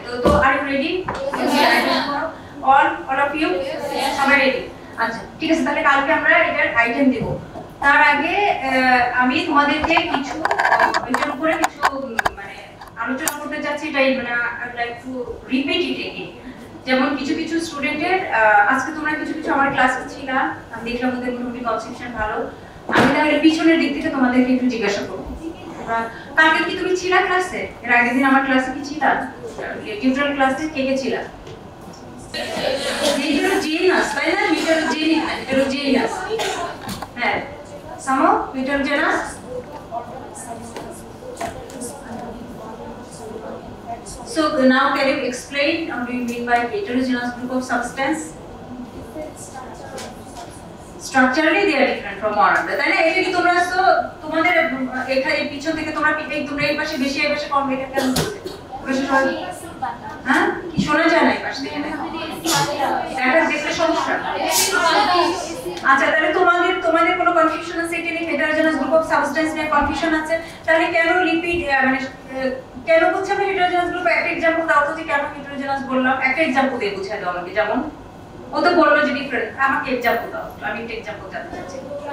তো are you ready? all of you? সবাই ready? আচ্ছা ঠিক আছে, তাহলে কালকে আমরা এটার আইটেম দেব। তার আগে আমি তোমাদেরকে কিছু এটার উপরে কিছু মানে আলোচনা করতে যাচ্ছি, এটাই মানে I like to repeat it again. যেমন কিছু কিছু স্টুডেন্টের আজকে তোমরা কিছু কিছু আমার ক্লাসে ছিল, আমি দেখলাম ওদের মোটামুটি কনসেপশন ভালো। আমি তাহলে পিছনের দিক থেকে তোমাদেরকে একটু জিজ্ঞাসা করব, কালকে কি তুমি ছিলা ক্লাসে? এর আগের দিন আমার ক্লাসে কি ছিলা? টিউটোরিয়াল ক্লাসে কে কে ছিলা? হেটেরোজেনাস, তাই না? হেটেরোজেনাস, হ্যাঁ সামো heterogeneous. So now can you explain what do you mean by heterogeneous group of substance? Structurally they are different from one another, তাই না? এটা কি তোমরা তো তোমাদের এখানে পিছন থেকে তোমরা এই পাশে বেশি এই পাশে কম রেখে কেন বলতে? হ্যাঁ কি শোনা যায় না এই পাশে থেকে? এটা দেখলে সমস্যা। আচ্ছা তাহলে তোমাদের কোনো কনফিউশন আছে এটা নিয়ে? হেটেরোজেনাস গ্রুপ অফ সাবস্টেন্স নিয়ে কনফিউশন আছে, তাহলে কেন লিপিড মানে কেন বলছি আমি হেটেরোজেনাস গ্রুপ? একটা एग्जांपल দাও তো যে কেন হেটেরোজেনাস বললাম, একটা एग्जांपल দিয়ে বুঝাই দাও আমাকে। যেমন ও তো বললো যে ডিফারেন্ট, আমাকে एग्जांपल দাও, আমি একটা एग्जांपल জানতে চাচ্ছি।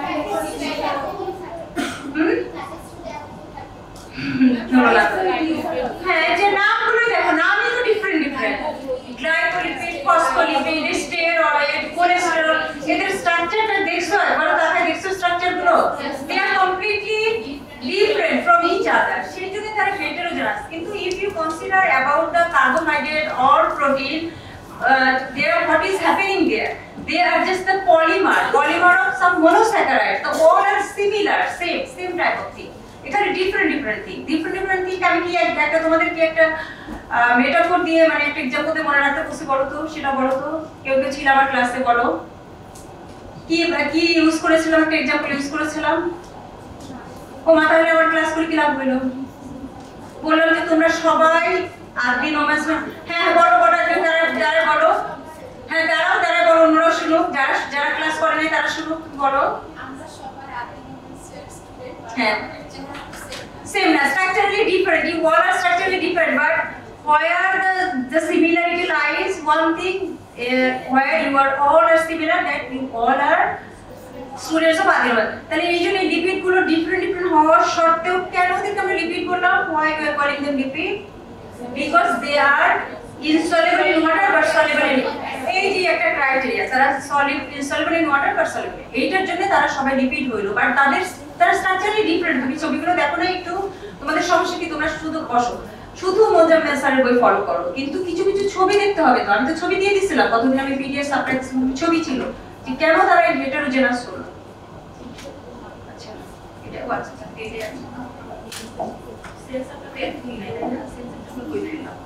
হ্যাঁ যে নামগুলো দেখো, নামই তো different glycolipid, phospholipid, steroid, cholesterol, এদের স্ট্রাকচারটা দেখছো? একবার তাকায় দেখছো স্ট্রাকচারগুলো? They are completely different from each other, সেই জন্য তারা হেটেরোজেনাস। কিন্তু if you consider about the carbohydrate or protein, there what is happening there? They are just the polymer of some monosaccharide, so all are similar, same type of thing. এখানে different thing আমি কি একটা তোমাদের কি একটা metaphor দিয়ে মানে একটা एग्जांपल দিয়ে মনে রাখতে বসে বলো তো, সেটা বলো তো। কেউ ছিল আমার ক্লাসে, বলো কি ইউজ করেছিলাম, একটা एग्जांपल ইউজ করেছিলাম। ও মা তাহলে আমার ক্লাস করে কি লাভ হলো? বললাম যে তোমরা সবাই আদিনোমাস, হ্যাঁ বড় যারা বলো, হ্যাঁ যারা বলো, অন্যরা শুনুক, যারা ক্লাস করে নাই তারা শুনুক, বলো। আমরা সবাই আদিনোমাসের স্টুডেন্ট, হ্যাঁ same na structurally different, you all are structurally different, but where the similarity lies, one thing where you are all are similar, that you all are students of Adiromat. তাহলে এই জন্য লিপিড গুলো different হওয়ার সত্ত্বেও কেন ওদেরকে আমরা lipid বললাম? why we are calling them lipid? because they are insoluble in water but soluble in, এই যে একটা ক্রাইটেরিয়া, তারা insoluble in water but soluble, এইটার জন্য তারা সবাই লিপিড হইলো। বাট তারা স্ট্রাকচারালি ডিফারেন্ট। তুমি ছবিগুলো দেখো না একটু? তোমাদের সমস্যা কি? তোমরা শুধু বসো, শুধু মোজাম্মেল স্যারের বই ফলো করো, কিন্তু কিছু ছবি দেখতে হবে তো। আমি তো ছবি দিয়ে দিছিলাম কতদিন, আমি পিডিএফ সাপ্লাই ছবি ছিল যে কেন তারা হেটেরোজেনাস হলো। আচ্ছা এটা আচ্ছা এই যে সেন্সরটা তো একই নাই, তাই না? সেন্সরটা কই দিলাম?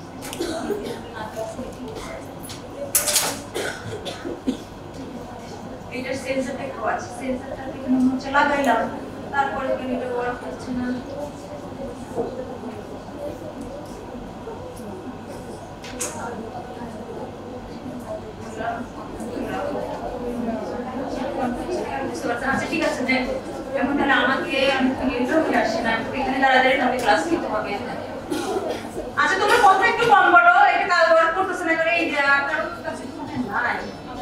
এটার সেন্সরটা একটু আছে, সেন্সরটা এখানে হচ্ছে লাগাইলাম, তারপরে কেন এটা ওয়ার্ক করছে না? আচ্ছা ঠিক আছে, এখন তাহলে আমাকে আসে না, এখানে দাঁড়াদাঁড়ি আমাকে ক্লাস নিতে হবে। আচ্ছা তোমরা কথা একটু কম বলো, এটা কাজ ওয়ার্ক করতেছে না করে এই যে কারণ কাছে নাই।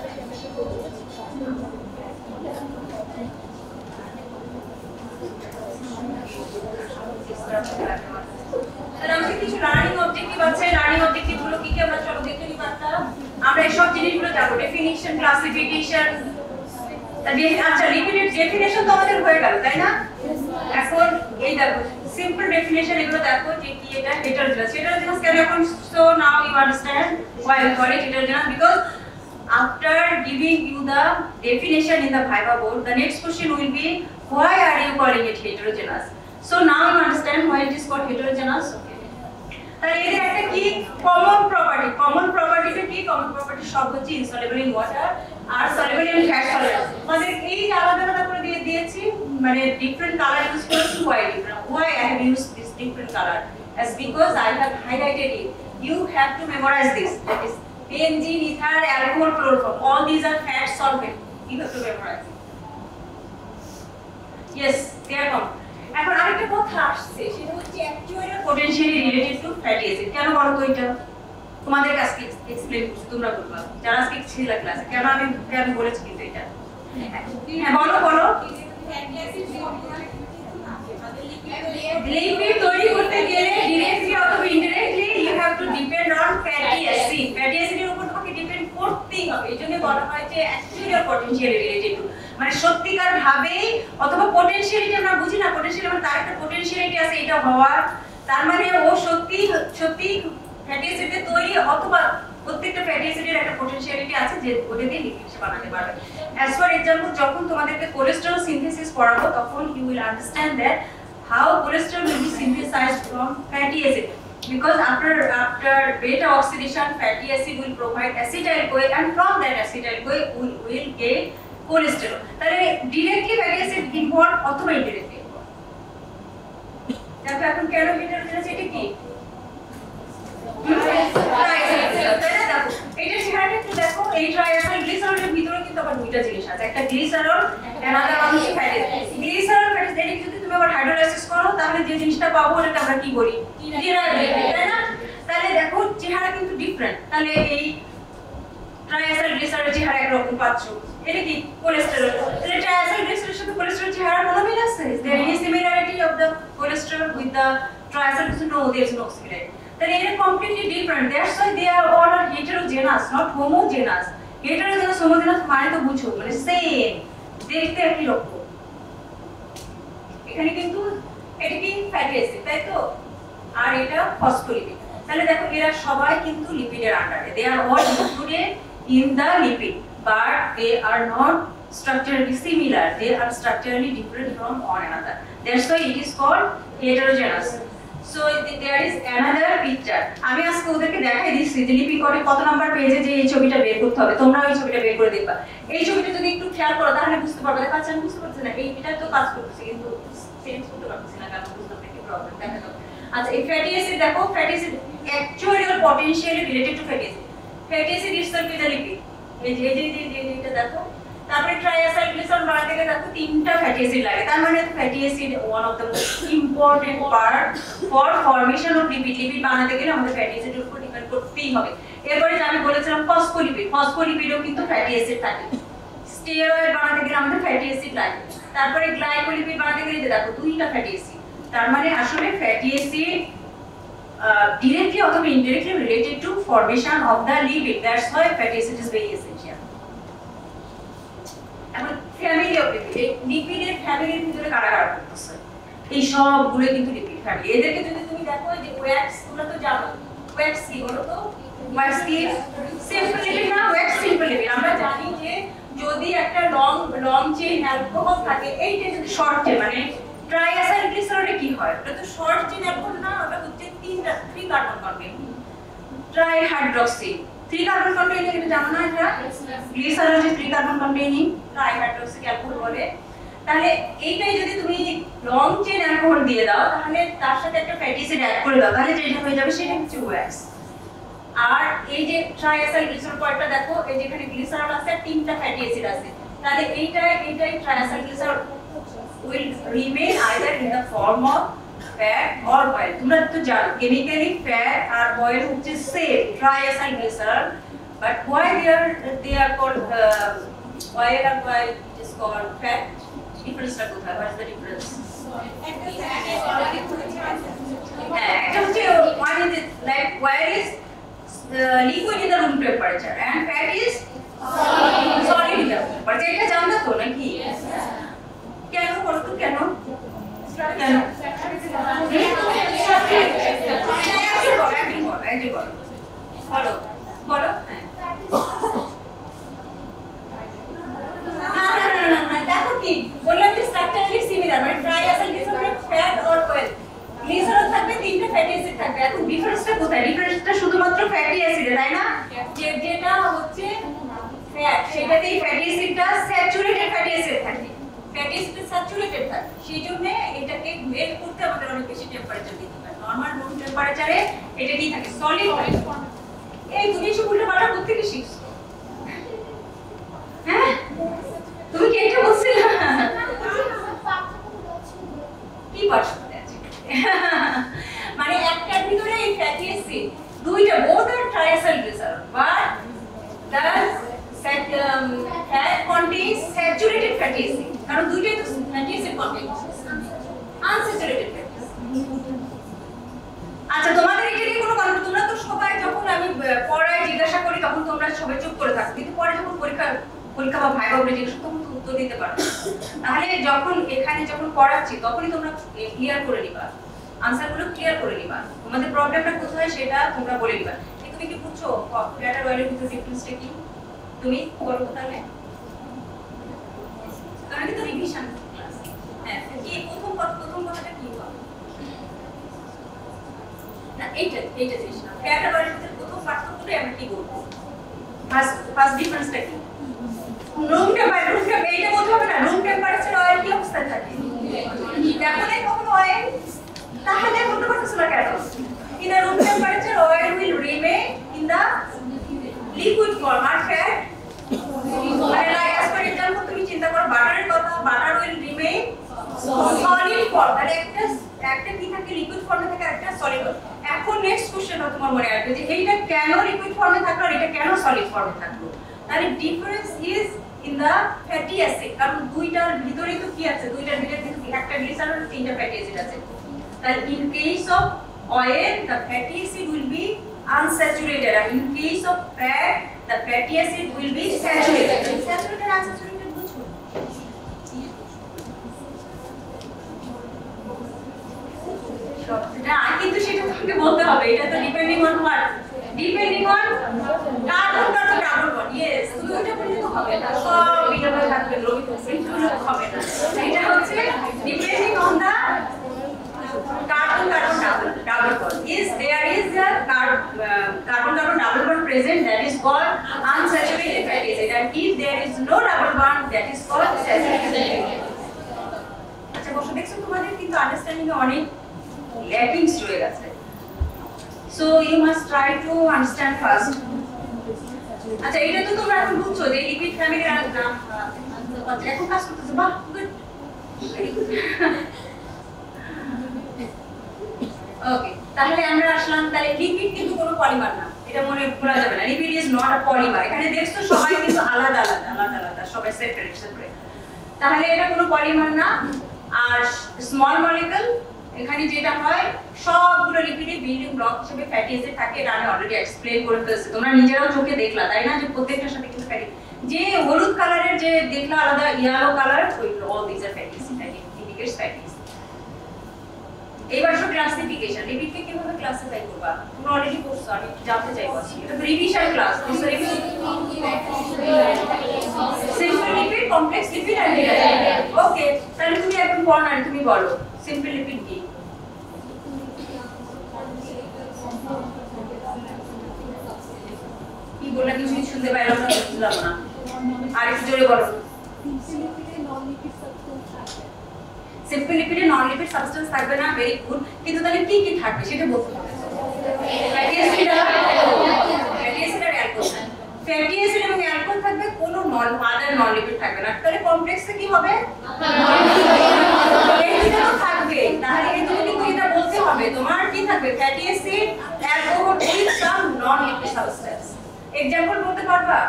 তাহলে আমাদের কিছু লার্নিং অবজেক্টিভ আছে, লার্নিং অবজেক্টিভ গুলো কি কি আমরা চলো দেখে নিব। আমরা এই সব জিনিসগুলো জানবো, ডেফিনিশন, ক্লাসিফিকেশন। আচ্ছা লিপিডের ডেফিনিশন তো আমাদের হয়ে গেল, তাই না? এখন এই দেখো সিম্পল ডেফিনিশন, এগুলো দেখো যে কি এটা হেটেরোজেনাস কেন এখন। So now you understand why we call it heterogeneous, because after giving you the definition in the Viva board, the next question will be why are you calling it heterogeneous? So now you understand why it is called heterogeneous. তাহলে এদের একটা কি common প্রপার্টিটা কি? Common property সব হচ্ছে insoluble in water আর soluble in fat solid. আমাদের এই আলাদা করে দিয়েছি, মানে ডিফারেন্ট কালার ইউজ করেছি। why I have used this different color? As because I have highlighted it, you have to memorize this, that is benzene, ether, alcohol, chloroform, all these are fat solvent, you have to memorize it. Yes, they are common. এখন আরেকটা কথা আসছে, সেটা হচ্ছে actually potentially related to fatty acid. কেন বলো তো এটা? তোমাদের কাছে এক্সপ্লেইন করছি, তোমরা বলবা যারা আজকে ছিল ক্লাসে কেন আমি বলেছি কিন্তু এটা। হ্যাঁ বলো বলো। লিপিড তৈরি করতে গেলে ডিরেক্টলি অথবা indirectly you have to depend on fatty acid. Fatty অ্যাসিডের উপর তোমাকে ডিপেন্ড করতেই হবে। এইজন্য বলা হয় যে অ্যাকচুয়াল পটেনশিয়াল রিলেটেড টু, মানে সত্যিকার ভাবেই অথবা পটেনশিয়ালিটি আমরা বুঝি না, পটেনশিয়াল মানে তার একটা পটেনশিয়ালিটি আছে এটা হওয়ার, তার মানে ও সত্যি ফ্যাটি অ্যাসিডের তৈরি অথবা প্রত্যেকটা ফ্যাটি অ্যাসিডের একটা পটেনশিয়ালিটি আছে যে ওটা দিয়ে লিপিড বানাতে পারবে। অ্যাজ ফর এক্সাম্পল যখন তোমাদেরকে কোলেস্টেরল সিনথেসিস পড়াবো তখন you will understand that how cholesterol will be synthesized from fatty acid, because after beta oxidation fatty acid will provide acetyl CoA and from that acetyl CoA we will get cholesterol. তাহলে directly fatty acid involved অথবা indirectly involved। দেখো এখন কেন heterogeneous এটা কি? এটা চেহারাটা একটু দেখো, এই ট্রাইএথাইল গ্লিসারলের ভিতরে কিন্তু আবার দুইটা জিনিস আছে, একটা গ্লিসারল অ্যানাদার ওয়ান হচ্ছে fatty acid. Glycerol fatty acid যদি তুমি আবার হাইড্রোলাইসিস করো তাহলে যে জিনিসটা পাবো ওটাকে আমরা কি বলি? ডিরাইভেটিভ, তাই না? তাহলে দেখো চেহারা কিন্তু ডিফারেন্ট। তাহলে এই ট্রাইএথাইল গ্লিসারলের চেহারা একরকম পাচ্ছো, এটা কি কোলেস্টেরল। তাহলে ট্রাইএথাইল গ্লিসারলের সাথে কোলেস্টেরল চেহারা কোনো মিল আছে? Is there any similarity of the cholesterol with the triacyl? No, there is no similarity. Then it is completely different. That's why they are all heterogeneous, not homogeneous. Heterogeneous, homogeneous মানে তো বুঝো, মানে same, দেখতে একই রকম। এখানে কিন্তু এটা কি ফ্যাটি অ্যাসিড, তাই তো? আর এটা ফসফোলিপিড। তাহলে দেখো এরা সবাই কিন্তু লিপিডের আন্ডারে। They are all included in the lipid, but they are not structurally similar. They are structurally different from one another. That's why it is called heterogeneous. So there is another picture. আমি আজকে ওদেরকে দেখাই দিচ্ছি যে lipid কোডে কত number পেজে যে এই ছবিটা বের করতে হবে। তোমরা ওই ছবিটা বের করে দেখবা। এই ছবিটা যদি একটু খেয়াল করো তাহলে বুঝতে পারবে। দেখাচ্ছি আমি বুঝতে পারছি না, এটা তো কাজ করতেছে কিন্তু চেঞ্জ করতে পারছি না, কারণ বুঝতে পারছি কি প্রবলেম। দেখা দাও। আচ্ছা এই ফ্যাটি অ্যাসিড দেখো, fatty acid actually or potentially related to fatty acid. Fatty acid itself is a lipid. এই যে এটা দেখো। তারপরে ট্রাইএথাইল গ্লিসারল বানাতে গেলে দেখো তিনটা ফ্যাটি অ্যাসিড লাগে। তার মানে fatty acid one of the most important part for formation of lipid. Lipid বানাতে গেলে আমাদের ফ্যাটি অ্যাসিডের উপর ডিপেন্ড করতেই হবে। এরপরে যে আমি বলেছিলাম ফসফোলিপিড, ফসফোলিপিডও কিন্তু ফ্যাটি অ্যাসিড থাকে। স্টেরয়েড বানাতে গেলে আমাদের ফ্যাটি অ্যাসিড লাগে। তারপরে গ্লাইকোলিপিড বানাতে গেলে দেখো দুইটা ফ্যাটি অ্যাসিড। তার মানে আসলে fatty acid directly or indirectly related to formation of the lipid. That's why fatty acid is very essential. এখন ফ্যামিলি অফ লিপিড, লিপিডের ফ্যামিলির ভিতরে কারা কারা পড়তেছে? এই সবগুলো কিন্তু লিপিড ফ্যামিলি। এদেরকে যদি তুমি দেখো যে ওয়্যাক্স, তোমরা তো জানো ওয়্যাক্স কি বলো তো? ওয়্যাক্স কি? সিম্পল লিপিড না, ওয়্যাক্স সিম্পল লিপিড। আমরা জানি যে যদি একটা লং চেইন অ্যালকোহল থাকে, এইটা যদি শর্ট চেইন মানে ট্রাইএথাইল গ্লিসারলে কি হয়? ওটা তো শর্ট চেইন অ্যালকোহল না, ওটা হচ্ছে 3 carbon contain trihydroxy. 3 carbon contain এটা জানো না? এটা গ্লিসারল যে 3 কার্বন কন্টেইনিং ট্রাইহাইড্রক্সি অ্যালকোহল বলে। তাহলে এইটাই যদি তুমি লং চেইন অ্যালকোহল দিয়ে দাও তাহলে তার সাথে একটা ফ্যাটি অ্যাসিড অ্যাড করে দাও, তাহলে যেটা হয়ে যাবে সেটা হচ্ছে ওয়্যাক্স। আর এই যে ট্রাইএথাইল গ্লিসারল পয়েন্টটা দেখো, এই যে এখানে গ্লিসারল আছে আর 3টা ফ্যাটি অ্যাসিড আছে, তাহলে এইটাই triethyl glycerol will remain either in the form of fat or oil. তোমরা তো জানো chemically fat আর oil হচ্ছে same triacyl glycerol, but why they are called oil and why it is called fat? Difference টা কোথায়? What is the difference? একটা হচ্ছে one is like oil is liquid in the room temperature and fat is solid in the room temperature. এটা জানতো তো নাকি? কেন বলো তো কেন? কেন? বলো। দেখো কি বললাম যে স্ট্রাকচারালি সিমিলার, মানে triethyl glycerol fat or oil. Glycerol থাকবে, 3টা ফ্যাটি অ্যাসিড থাকবে। এখন ডিফারেন্সটা কোথায়? ডিফারেন্সটা শুধুমাত্র ফ্যাটি অ্যাসিডে, তাই না? যেটা হচ্ছে ফ্যাট সেটাতেই ফ্যাটি অ্যাসিডটা স্যাচুরেটেড ফ্যাটি অ্যাসিড থাকে। ফ্যাটি অ্যাসিড স্যাচুরেটেড থাকে, সেইজন্য এটাকে মেল্ট করতে আমাদের অনেক বেশি টেম্পারেচার দিতে হয়। নরমাল রুম টেম্পারেচারে এটা কি থাকে? সলিড থাকে। এই তুমি এসব উল্টোপাল্টা করতে কি শিখছো? হ্যাঁ তুমি কি এটা বলছিলে? কি পার্থক্য আছে? মানে একটার ভিতরে এই ফ্যাটি অ্যাসিড দুইটা both are triacylglycerol, but the fat contains saturated fatty acid. কারণ দুইটাই তো fatty acid contains unsaturated fatty acid. আচ্ছা তোমাদের এটা নিয়ে কোনো কনফিউশন? তোমরা তো সবাই যখন আমি পড়ায় জিজ্ঞাসা করি তখন তোমরা সবাই চুপ করে থাকো, কিন্তু পরে যখন পরীক্ষা বা ভাইবা বলে জিজ্ঞাসা তখন তো উত্তর দিতে পারো। তাহলে যখন এখানে যখন পড়াচ্ছি তখনই তোমরা ক্লিয়ার করে নিবা, আনসারগুলো ক্লিয়ার করে নিবা, তোমাদের প্রবলেমটা কোথায় সেটা তোমরা বলে নিবা। তুমি কি বুঝছো ফ্যাট আর অয়েলের ভিতরে ডিফারেন্সটা কি? তুমি বলো তাহলে। কারণ এটা রিভিশন ক্লাস। হ্যাঁ, কি প্রথম কথাটা কি হবে? না এইটা জিনিস না। ফ্যাট আর অয়েলের ভিতরে প্রথম পার্থক্যটা আমরা কি বলবো? ফার্স্ট ডিফারেন্সটা কি? রুম টেম্পারেচার এইটা বলতে হবে না। রুম টেম্পারেচার অয়েল কি অবস্থায় থাকে? দেখো না কখনো অয়েল, তাহলে বলতে পারছো না কেন? In the room temperature, oil will remain in the liquid form, R fat মানে like as per example তুমি চিন্তা করো বাটারের কথা, butter will remain solid form, মানে একটা কি থাকে লিকুইড ফর্মে থাকে আর একটা সলিড ফর্ম। এখন নেক্সট কোশ্চেন তোমার মনে আসবে যে এইটা কেন লিকুইড ফর্মে থাকলো আর এটা কেন সলিড ফর্মে থাকলো? তাহলে difference is in the fatty acid, কারণ দুইটার ভিতরেই তো কি আছে, দুইটার ভিতরে একটা গ্লিসারল আর তিনটা ফ্যাটি অ্যাসিড আছে। তাহলে in case of oil the fatty acid will be unsaturated, and in case of fat the fatty acid will be saturated. Saturated unsaturated বুঝছো? না কিন্তু সেটা তোমাকে বলতে হবে, এটা তো depending on what? Depending on carbon double bond. Yes, তুমি ওটা বললে তো হবে না, সব বিভাগ থাকবে রবি সেন্টুলো হবে না। এটা হচ্ছে depending on the carbon double bond. Is there is a carbon double bond present, that is called unsaturated fatty acid, and if there is no double bond, that is called saturated. আচ্ছা বসো, দেখছো তোমাদের কিন্তু understanding এ অনেক lackings রয়ে গেছে, so you must try to understand first. আচ্ছা এটা তো তোমরা এখন বুঝছো যে লিপিড ফ্যামিলির নাম এখন কাজ করতেছে, বাহ গুড, ভেরি গুড। ওকে, তাহলে আমরা আসলাম, তাহলে লিপিড কিন্তু কোনো পলিমার না, এটা মনে ভোলা যাবে না। Lipid is not a polymer. এখানে দেখছো সবাই কিন্তু আলাদা সবাই সেপারেট। তাহলে এটা কোনো পলিমার না। আর স্মল মলিকিউল এখানে যেটা হয় সবগুলো লিপিডের বিল্ডিং ব্লক হিসেবে ফ্যাটি অ্যাসিড থাকে, এটা আমি অলরেডি এক্সপ্লেইন করে ফেলছি, তোমরা নিজেরাও চোখে দেখলা তাই না, যে প্রত্যেকটার সাথে কিন্তু ফ্যাটি, যে হলুদ কালারের যে দেখলা আলাদা ইয়েলো কালার, ওই all this are fatty acid, fatty indicates fatty acid. এবার সব ক্লাসিফিকেশন, লিপিডকে কিভাবে ক্লাসিফাই করবা তোমরা অলরেডি পড়ছো, আমি জানতে চাইবো এটা তো revision class. Simple lipid, complex lipid আর ডিরাইভড। ওকে, তাহলে তুমি এখন পড়ো না, তুমি বলো সিম্পল লিপিড কি? কি বললা কিছু শুনতে পাইলাম না, বুঝলাম না, আরেকটু জোরে বলো। সিম্পল লিপিডে নন লিপিড সাবস্টেন্স থাকবে না, ভেরি গুড, কিন্তু তাহলে কি কি থাকবে সেটা বলতে হবে। ফ্যাটি অ্যাসিড আর অ্যালকোহল, ফ্যাটি অ্যাসিড এবং অ্যালকোহল থাকবে, কোনো আদার নন লিপিড থাকবে না। তাহলে কমপ্লেক্সে কি হবে? এইটা তো থাকবে, তাহলে কিন্তু এটা বলতে হবে তোমার কি থাকবে, fatty acid, alcohol with some non lipid substance. Example বলতে পারবা?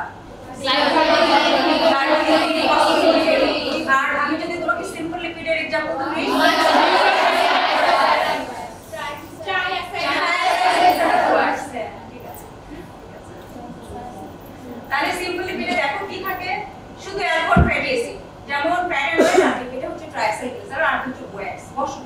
আর আমি যদি তোমাকে সিম্পল লিপিডের এক্সাম্পল দিই, তাহলে সিম্পল লিপিডে দেখো কি থাকে, শুধু অ্যালকোহল ফ্যাটি অ্যাসিড, যেমন ফ্যাট এন্ড অয়েল থাকে, এটা হচ্ছে ট্রাইসাইক্লিসার আর হচ্ছে ওএক্স বসন্ত।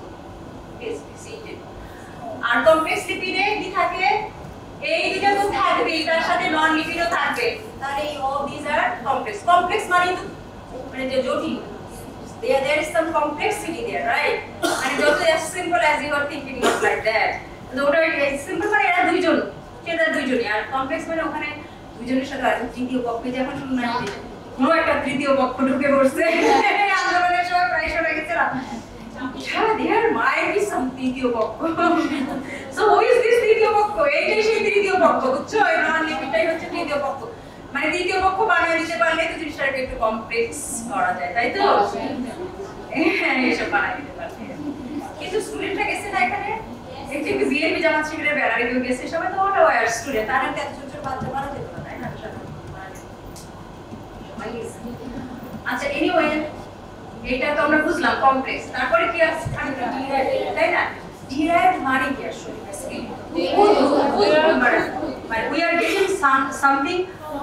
আর কমপ্লেক্স লিপিডে কি থাকে, এই দুটো তো থাকবে, তার সাথে নন লিপিডও থাকবে, তাহলে all this are complex. Complex মানে তো মানে যে জটিল, there is some complexity there, right? মানে যত as simple as you are thinking, not like that. তো ওটা সিম্পল মানে এরা দুইজন, সেটা দুইজনই, আর কমপ্লেক্স মানে ওখানে দুইজনের সাথে আর তৃতীয় পক্ষ, যেমন শুনলাম কোনো একটা তৃতীয় পক্ষ ঢুকে পড়ছে আন্দোলনের সময় প্রায় শোনা গেছে না, there might be some তৃতীয় পক্ষ। So who is this তৃতীয় পক্ষ? এইটাই সেই তৃতীয় পক্ষ, বুঝছো? এই নন লিপিডটাই হচ্ছে তৃতীয় পক্ষ, মানে তৃতীয় পক্ষ বানিয়ে দিতে পারলে তো জিনিসটাকে একটু কমপ্লেক্স করা যায়, তাই তো? হ্যাঁ, এসব বানিয়ে দিতে পারলে। কিন্তু স্টুডেন্টরা গেছে না এখানে, এই যে বিএনপি জামাত শিবিরের ব্যানারে কেউ গেছে সবাই তো ওটা ওয়ার স্টুডেন্ট তারা এত ছোট ছোট বাচ্চা মারা যেত না তাই না আচ্ছা এনিওয়ে এটা তো আমরা বুঝলাম কমপ্লেক্স তারপরে কি আছে তাই না ডিরাইভড মানে কি আসলে মানে we are getting something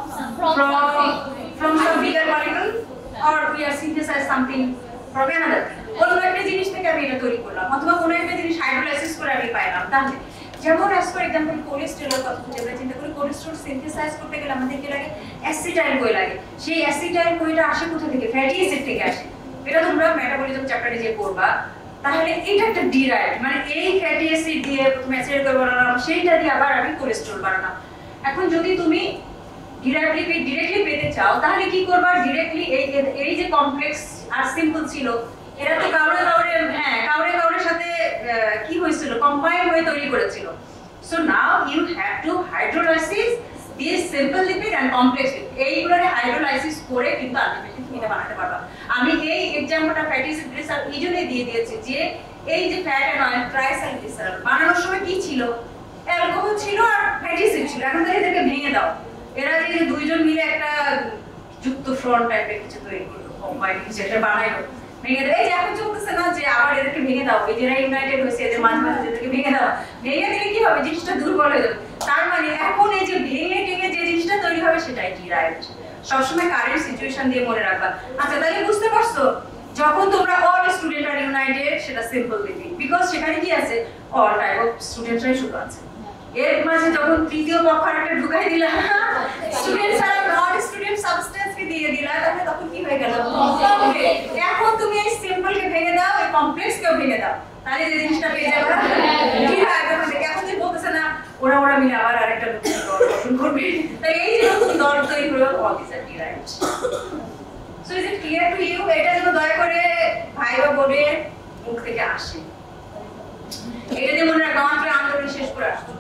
from some bigger molecule or we are synthesize something from another কোনো একটা জিনিস থেকে আমি এটা তৈরি করলাম অথবা কোনো একটা জিনিস হাইড্রোলাইসিস করে আমি পাইলাম তাহলে যেমন অ্যাজ ফর এক্সাম্পল কোলেস্টেরল কথা যদি আমরা চিন্তা করি কোলেস্টেরল সিনথেসাইজ করতে গেলে আমাদের কি লাগে অ্যাসিটাইল কোই লাগে সেই অ্যাসিটাইল কোইটা আসে কোথা থেকে ফ্যাটি অ্যাসিড থেকে আসে এটা তোমরা মেটাবলিজম চ্যাপ্টারে যে পড়বা তাহলে এটা একটা ডিরাইভড মানে এই ফ্যাটি অ্যাসিড দিয়ে প্রথমে অ্যাসিড কোই বানালাম সেইটা দিয়ে আবার আমি কোলেস্টেরল বানালাম এখন যদি তুমি ডিরেক্টলি পেতে চাও তাহলে কি করবা ডিরেক্টলি এই যে কমপ্লেক্স আর সিম্পল ছিল এরা তো কাউরের সাথে কি হয়েছিল কম্বাইন হয়ে তৈরি করেছিল so now you have to hydrolysis this simple lipid and complex এইগুলোরে হাইড্রোলাইসিস করে কিন্তু আলটিমেটলি তুমি এটা বানাতে পারবা আমি এই এক্সাম্পলটা ফ্যাটি অ্যাসিড গ্লিসারল এইজন্যই দিয়ে দিয়েছি যে এই যে ফ্যাট এন্ড অয়েল ট্রাইসাইক্লিসারল বানানোর সময় কি ছিল অ্যালকোহল ছিল আর ফ্যাটি অ্যাসিড ছিল এখন তাহলে এদেরকে ভেঙে দাও এরা যে দুইজন মিলে একটা যুক্ত ফ্রন্ট টাইপের কিছু তৈরি করলো কম্বাইন যেটা বানাইলো ভেঙে দেয় যে এখন চলতেছে না যে আবার এদেরকে ভেঙে দাও এই যারা ইউনাইটেড হয়েছে এদের মাঝে মাঝে এদেরকে ভেঙে দাও ভেঙে দিলে কি হবে জিনিসটা দুর্বল হয়ে যাবে তার মানে এখন এই যে ভেঙে টেঙে যে জিনিসটা তৈরি হবে সেটাই ডিরাইভড সবসময় কারেন্ট সিচুয়েশন দিয়ে মনে রাখবা আচ্ছা তাহলে বুঝতে পারছো যখন তোমরা অল স্টুডেন্ট আর ইউনাইটেড সেটা সিম্পল লিপি বিকজ সেখানে কি আছে অল টাইপ অফ স্টুডেন্টরাই শুধু আছে এর মাঝে যখন তৃতীয় পক্ষ একটা ঢুকাই দিলা স্টুডেন্ট ছাড়া নন স্টুডেন্ট সাবস্টেন্স কে দিয়ে দিলা তাহলে তখন কি হয়ে গেল এখন তুমি এই সিম্পল কে ভেঙে দাও এই কমপ্লেক্স কে ভেঙে দাও তাহলে যে জিনিসটা পেয়ে যাবে কি হয় এখন যে বলতেছে না ওরা মিলে আবার আরেকটা নতুন দল গঠন করবে তাই এই যে নতুন দল তৈরি হলো all this are derived so is it clear to you এটা যেন দয়া করে ভাই বা বোনের মুখ থেকে আসে এটা যে মনে রাখো আমাকে আন্দোলন শেষ করে আসতো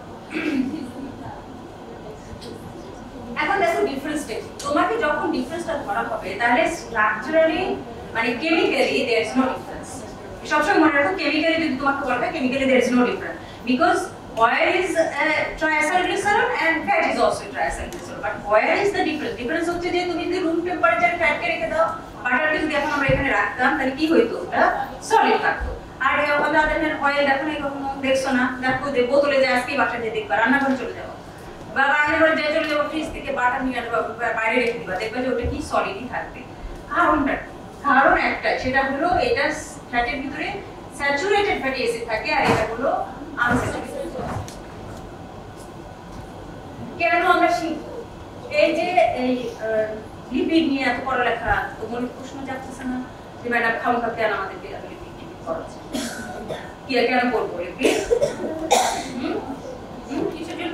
এখন দেখো ডিফারেন্স স্টেজ তোমাকে যখন ডিফারেন্সটা ধরা হবে তাহলে স্ট্রাকচারালি মানে chemically there is no difference সবসময় মনে রাখো কেমিক্যালি যদি তোমাকে বলবে chemically there is no difference because oil is triacylglycerol and fat is also triacylglycerol but where is the difference হচ্ছে যে তুমি যদি রুম টেম্পারেচারে ফ্যাট কে রেখে দাও বাটারকে যদি এখন আমরা এখানে রাখতাম তাহলে কি হইতো ওটা সলিড থাকতো আর আমাদের অয়েল দেখো না কখনো দেখছো না দেখো যে বোতলে যে আজকে বাসা দিয়ে দেখবা রান্নাঘরে চলে যাও বা রান্নাঘরে যে চলে যাও ফ্রিজ থেকে বাটার নিয়ে আসবা বাইরে রেখে দিবা দেখবা যে ওটা কি সলিডই থাকবে কারণ একটাই সেটা হলো এটা ফ্যাটের ভিতরে স্যাচুরেটেড ফ্যাটি অ্যাসিড থাকে আর এটা হলো আনস্যাচুরেটেড কেন আমরা শিখব এই যে এই লিপিড নিয়ে এত পড়ালেখা তো মনে প্রশ্ন যাচ্ছে না যে ম্যাডাম খামখা কেন আমাদেরকে লিপিড করাচ্ছে কি কেন করবো লিপিড কিছু জন্য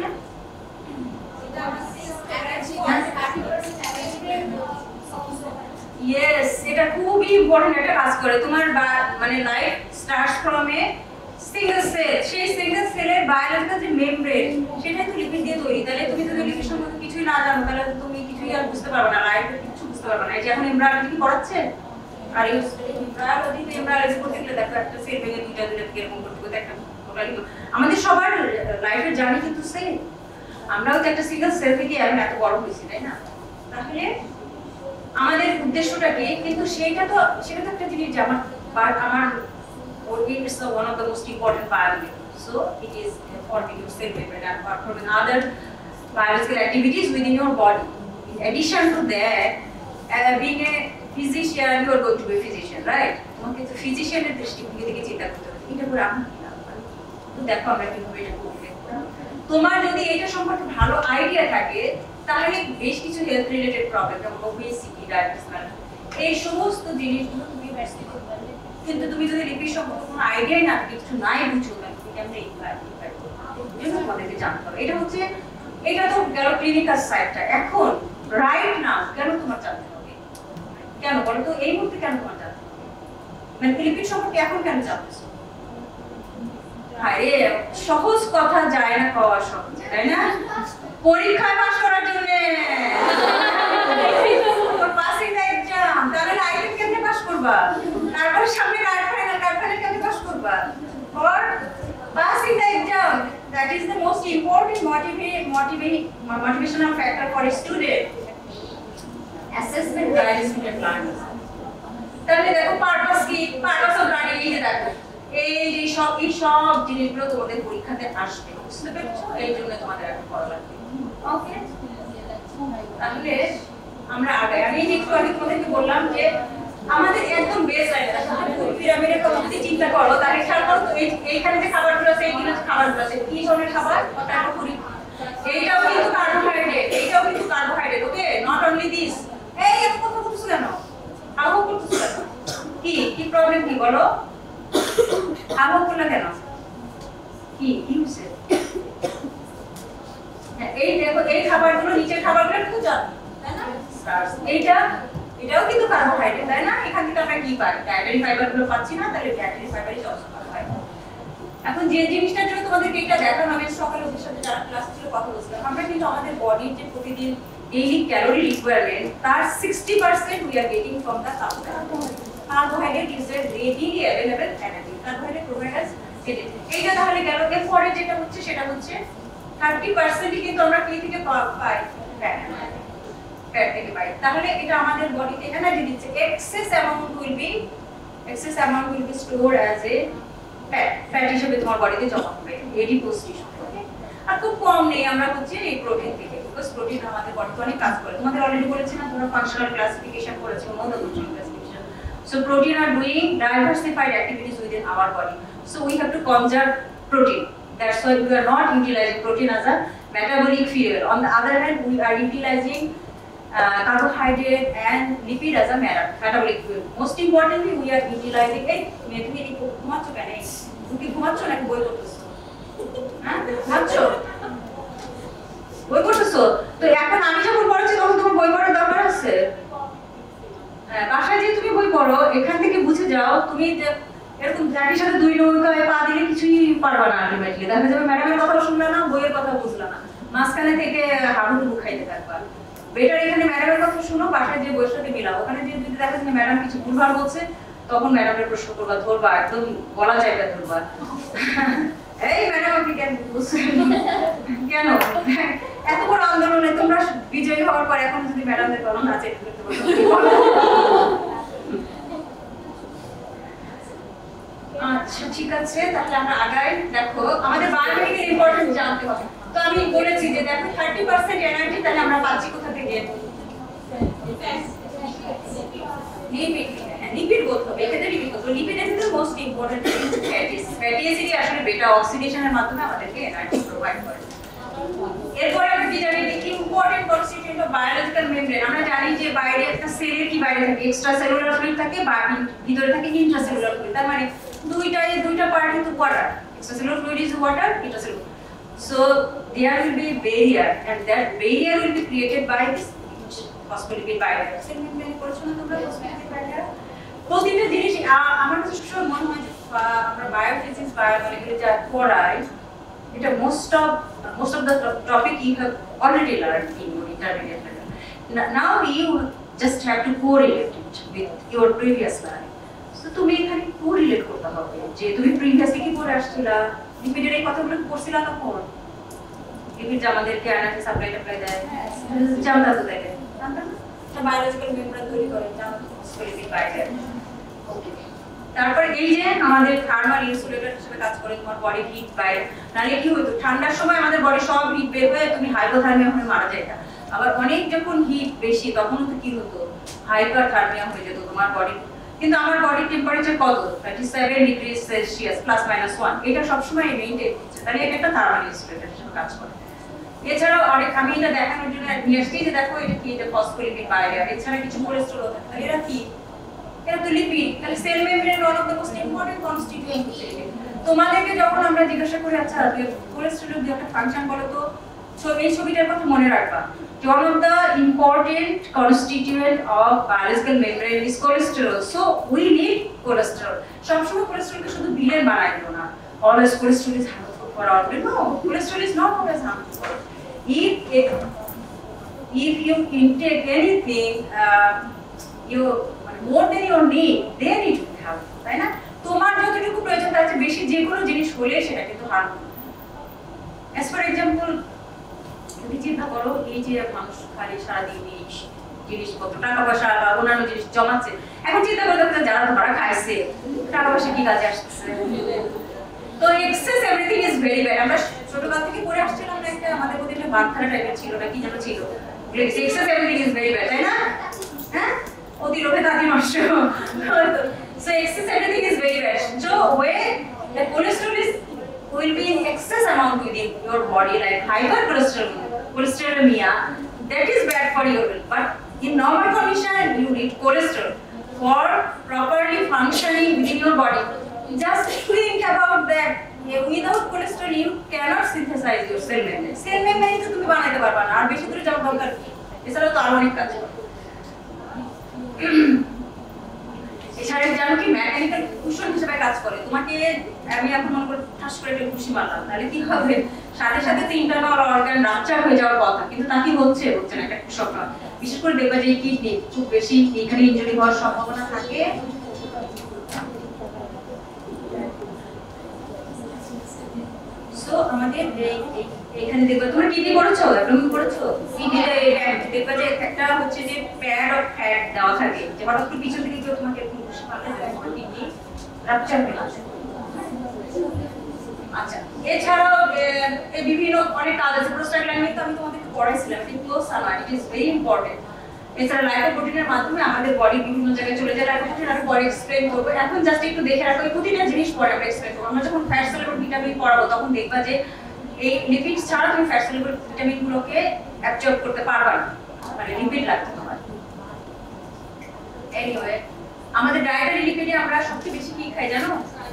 ইয়েস এটা খুবই ইম্পর্টেন্ট একটা কাজ করে তোমার মানে life starts from a single cell সেই সিঙ্গেল সেলের বায়োলজিক্যাল যে মেমব্রেন সেটাই তো লিপিড দিয়ে তৈরি তাহলে তুমি যদি লিপিড সম্পর্কে কিছুই না জানো তাহলে তুমি কিছুই আর বুঝতে পারবে না লাইফে কিছু বুঝতে পারবে না এই যে এখন এমব্রায়োলজি কি পড়াচ্ছে আর এই এমব্রায়োলজি করতে গেলে দেখো একটা সেল ভেঙে দুইটা থেকে এরকম করতে করতে একটা টোটালি আমাদের সবার লাইফের জার্নি কিন্তু সেম আমরাও তো একটা সিঙ্গেল সেল থেকে এখন এত বড় হয়েছি তাই না তাহলে আমাদের উদ্দেশ্যটা কি কিন্তু সেটা তো একটা জিনিস যে আমার it's one of the most important biology. So it is for you to cell membrane and performing other biological activities within your body. In addition to that, being a physician, you are going to be a physician, right? তোমাকে তো ফিজিশিয়ানের দৃষ্টিভঙ্গি থেকে চিন্তা করতে হবে এটা করে আমি কি লাভ পাই তো দেখো আমরা কিভাবে এটা করতে তোমার যদি এটা সম্পর্কে ভালো আইডিয়া থাকে তাহলে বেশ কিছু হেলথ রিলেটেড প্রবলেম যেমন ওবেসিটি ডায়াবেটিস এই সমস্ত জিনিসগুলো তুমি ব্যাস করতে পারবে কিন্তু তুমি যদি লিপিড সম্পর্কে কোনো আইডিয়াই না থাকে কিছু নাই বুঝো না তুমি কেমন ইনফ্লাইট যেটা আমাদেরকে জানতে হবে এটা তো গেল ক্লিনিক্যাল সাইডটা এখন রাইট নাও কেন তোমার জানতে হবে কেন বলো তো এই মুহূর্তে কেন তোমার জানতে হবে মানে লিপিড সম্পর্কে এখন কেন জানতেছো আরে সহজ কথা যায় না কওয়া সহজ তাই না পরীক্ষায় পাস করার জন্য পাসিং দ্য এক্সাম তাহলে আইটেম কেমনে পাস করবা তারপর সামনে কার্ড ফাইনাল কেমনে পাস করবা for pass passing the exam, that is the most important motivational factor for a student. Assessment by student learning. তাহলে দেখো পারপাস কি, পারপাস অফ লার্নিং এই যে দেখো এই সব জিনিসগুলো তোমাদের পরীক্ষাতে আসবে, বুঝতে পেরেছো? এই জন্য তোমাদের এখন পড়া লাগবে। ওকে, তাহলে আমরা আমি একটু আগে তোমাদেরকে বললাম যে আমাদের একদম বেস লাইন পিরামিডের কথা যদি চিন্তা করো তাহলে খেয়াল করো তো এইখানে যে খাবারগুলো আছে এইগুলো খাবারগুলো আছে কি ধরনের খাবার? তারপর পুরি, এইটাও কিন্তু কার্বোহাইড্রেট, এইটাও কিন্তু carbohydrate. Okay, not only this. এই এত কথা বলছো কেন? আবহাওয়া করছো কেন? কি প্রবলেম কি বলো? আবহাওয়া করলে কেন? কি হচ্ছে? এই দেখো এই খাবারগুলো নিচের খাবারগুলো কিন্তু জানো তাই না? স্টার্চ, এটাও কিন্তু কার্বোহাইড্রেট তাই না? এখান থেকে আমরা কি পাই? ডায়েটারি ফাইবারগুলো পাচ্ছি না, তাহলে ডায়েটারি ফাইবারই যথেষ্ট হয়। এখন যে জিনিসটার জন্য তোমাদেরকে এটা দেখানো, আমি সকালে ওদের সাথে যারা ক্লাস ছিল কথা বলছিলাম, আমরা কিন্তু আমাদের বডির যে প্রতিদিন ডেইলি ক্যালোরি রিকোয়ারমেন্ট তার 60% we are getting from the carbohydrate is a readily available energy. Carbohydrate provides energy. এইটা তাহলে গেল। এরপরে যেটা হচ্ছে সেটা হচ্ছে 30% কিন্তু আমরা কি থেকে পাই? ফ্যাট থেকে পাই। তাহলে এটা আমাদের বডিতে এনার্জি দিচ্ছে। excess amount will be stored as a fat হিসেবে তোমার বডিতে জমা হবে, এডিপোজ টিস্যু। ওকে, আর খুব কম নেই আমরা হচ্ছে এই প্রোটিন থেকে, বিকজ প্রোটিন আমাদের বডিতে অনেক কাজ করে। তোমাদের অলরেডি বলেছি না, তোমরা ফাংশনাল ক্লাসিফিকেশন করেছো, মোনোলজিক্যাল classification. So protein are doing diversified activities within our body. So we have to conserve protein. That's why we are not utilizing protein as a metabolic fuel. On the other hand, we are utilizing carbohydrate and lipid as a metabolic fuel. Most importantly, we are utilizing তুমি ঘুমাচ্ছো কেন? তুমি ঘুমাচ্ছো নাকি বই পড়তেছো? হ্যাঁ, ঘুমাচ্ছো? বই পড়তেছো? তো এখন আমি যখন পড়াচ্ছি তখন তোমার বই পড়ার দরকার আছে? বাসায় যে তুমি বই পড়ো এখান থেকে বুঝে যাও, তুমি এরকম জাতির সাথে দুই নৌকায় পা দিলে কিছুই পারবা না। আলটিমেটলি দেখা যাবে ম্যাডামের কথা শুনলে না, বইয়ের কথা বুঝলে না, মাঝখানে থেকে হাবুডুবু খাইতে থাকবা। বেটার এখানে ম্যাডামের কথা শুনো, বাসায় যে বইয়ের সাথে মিলাও। ওখানে যে যদি দেখা যায় ম্যাডাম কিছু ভুলভাল বলছে তখন ম্যাডামের প্রশ্ন করবা, ধরবা, একদম গলা চাইটা ধরবা, এই ম্যাডাম আপনি কেন বুঝছেন? কেন এত বড় আন্দোলনে তোমরা বিজয়ী হওয়ার পর এখন যদি ম্যাডামদের গলা না চাইতে করতে বলো? আচ্ছা ঠিক আছে, তাহলে আমরা আগাই। দেখো আমাদের বায়োমেডিকেল ইম্পর্টেন্স জানতে হবে। তো আমি বলেছি যে দেখো 30% এনার্জি তাহলে আমরা পাচ্ছি কোথা থেকে? লিপিড বলতে হবে, এক্ষেত্রে লিপিড বলতে হবে। Lipid is the most important fatty acid আসলে বেটা অক্সিডেশনের মাধ্যমে আমাদেরকে এনার্জি প্রোভাইড করে। এরপরে আমরা কি জানি যে important constituent of biological membrane. আমরা জানি যে বাইরে একটা সেলের কি বাইরে থাকে এক্সট্রা সেলুলার ফ্লুইড থাকে, ভিতরে থাকে ইন্ট্রাসেলুলার ফ্লুইড। তার মানে দুইটা পার্ট কিন্তু water, extracellular fluid is water, intracellular. So there will be a barrier, and that barrier will be created by this phospholipid barrier. Cell মেমব্রেনে পড়ছো না তোমরা phospholipid barrier? প্রতিটা জিনিস আমার কাছে সবসময় মনে হয় যে আমরা বায়োফিজিক্স বায়োমলিকুলার যা পড়াই, এটা most of the topic you have already learned in your intermediate level. Now you just have to correlate it with your previous learning. So তুমি এখানে correlate করতে হবে যে তুমি previously কি পড়ে আসছিলা, লিপিডের এই কথাগুলো পড়ছিলা তখন। লিপিড আমাদেরকে এনার্জি সাপ্লাই দেয়, জানতা তো দেয়, জানতা না? এটা বায়োলজিক্যাল মেমব্রেন তৈরি করে, জানতা ফসফোলিপিড বায়ার। ওকে, তারপর এই যে আমাদের থার্মাল ইনসুলেটর হিসেবে কাজ করে তোমার বডি হিট বাইরে। নালে কি হতো ঠান্ডার সময় আমাদের বডি সব হিট বের হয়ে তুমি হাইপোথার্মিয়া হয়ে মারা যাইতা। আবার অনেক যখন হিট বেশি তখন তো কি হতো হাইপারথার্মিয়া হয়ে যেত তোমার বডি। কিন্তু আমার বডি টেম্পারেচার কত? 37 ডিগ্রি সেলসিয়াস +-1, এটা সব সময় মেইনটেইন হচ্ছে। তাহলে এটা একটা থার্মাল ইনসুলেটর হিসেবে কাজ করে। এছাড়াও অনেক আমি এটা দেখানোর জন্য নিয়ে আসছি যে দেখো এটা কি, এটা ফসফোলিপিড বায়ার। এছাড়া কিছু কোলেস্টেরল থাকে, তাহলে এরা কি? এরা তো লিপিড। তাহলে cell membrane one of the most important constituent হচ্ছে। তোমাদেরকে যখন আমরা জিজ্ঞাসা করি আচ্ছা কোলেস্টেরল দিয়ে একটা ফাংশন বলো তো, এই ছবিটার কথা মনে রাখবা। One of the important constituent of biological membrane is cholesterol. So we need cholesterol. সবসময় কোলেস্টেরলকে শুধু ভিলেন বানাই দিও না। Always cholesterol is harmful for our body. No, cholesterol is not always harmful. If you intake anything, you more than your need, then it will help. তাই না? তোমার যতটুকু প্রয়োজন তার চেয়ে বেশি যে কোনো জিনিস হলে সেটা কিন্তু হার্মফুল। অ্যাজ ফর এক্সাম্পল, তুমি চিন্তা করো এই যে মানুষ খালি সারাদিন এই জিনিসপত্র টাকা পয়সা বা অন্যান্য জিনিস জমাচ্ছে, এখন চিন্তা করে দেখো যারা ধরা খাইছে টাকা পয়সা কি কাজে আসতেছে। তো excess everything is very bad. আমরা ছোটবেলা থেকে পড়ে আসছিলাম না, একটা আমাদের মধ্যে একটা বার্তারা টাইপের ছিল না, কি যেন ছিল, excess everything is very bad, তাই না? হ্যাঁ, অতি লোভে তাতি নষ্ট। So excess everything is very bad. So when the cholesterol will be in excess amount within your body, like hypercholesterolemia, that is bad for your health. But in normal condition, you need cholesterol for properly functioning within your body. Just think about that. Without cholesterol, you cannot synthesize your cell membrane. Cell membrane তো তুমি বানাইতে পারবা না, আর বেশি দূরে যাওয়ার দরকার কি? এছাড়া তো আরো অনেক কাজ করে। এছাড়া জানো কি মেকানিক্যাল কুশন হিসেবে কাজ করে। তোমাকে আমি এখন মনে করি ঠাস করে একটা ঘুষি মারলাম, তাহলে কি হবে? সাথে সাথে তো ইন্টারনাল অর্গান রাপচার হয়ে যাওয়ার কথা, কিন্তু তা কি হচ্ছে না, এটা শক নয়। বিশেষ করে দেখবা যে কিডনি খুব বেশি এখানে ইনজুরি হওয়ার সম্ভাবনা থাকে। সো আমাদের এখানে দেখবা তোমরা কিডনি করেছো, অ্যাবডোমেন করেছো, কিডনিতে দেখবা যে একটা হচ্ছে যে প্যাড অফ ফ্যাট দেওয়া থাকে, যে হঠাৎ করে পিছন থেকে কেউ তোমাকে একটু ঘুষি মারলে তোমার কিডনি রাপচার হয়ে যাচ্ছে। আচ্ছা, এছাড়াও এই বিভিন্ন অনেক কাজ আছে। প্রোস্টাগ্ল্যান্ডিন তো আমি তোমাদেরকে পড়াইছিলাম, এটা close summer, it is very important. এছাড়া লাইপোপ্রোটিনের মাধ্যমে আমাদের বডি বিভিন্ন জায়গায় চলে যায়। লাইপোপ্রোটিন আমি পরে এক্সপ্লেইন করবো, এখন জাস্ট একটু দেখে রাখো, এই প্রতিটা জিনিস পরে আমরা এক্সপ্লেইন করবো। আমরা যখন ফ্যাট সলিউবল ভিটামিন পড়াবো তখন দেখবা যে এই লিপিড ছাড়া তুমি ফ্যাট সলিউবল ভিটামিনগুলোকে অ্যাবজর্ব করতে পারবে না, মানে লিপিড লাগবে তোমার। এনিওয়ে, আমাদের ডায়েটারি লিপিডে আমরা সবচেয়ে বেশি কি খাই জানো?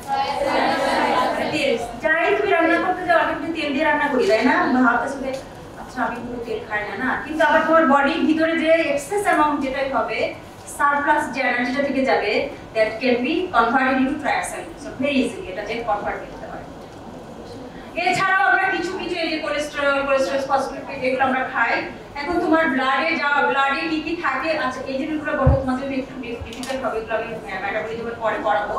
তেল। যাই তুমি রান্না করতে যাও আগে তুমি তেল দিয়ে রান্না করি, তাই না? আমরা ভাবতেছি যে আচ্ছা আমি কোনো তেল খাই না, কিন্তু আবার তোমার বডির ভিতরে যে এক্সেস অ্যামাউন্ট যেটাই হবে, সারপ্লাস যে এনার্জিটা থেকে যাবে, that can be converted into triglyceride. So very easily এটা যে কনভার্ট করতে পারে। এছাড়াও আমরা কিছু এই যে কোলেস্টেরল ফসফেট এগুলো আমরা খাই। এখন তোমার ব্লাডে কি কি থাকে, আচ্ছা এই জিনিসগুলো বড় তোমাদের জন্য একটু ডিফিকাল্ট হবে, এগুলো আমি মেটাবলিজমের পরে পড়াবো।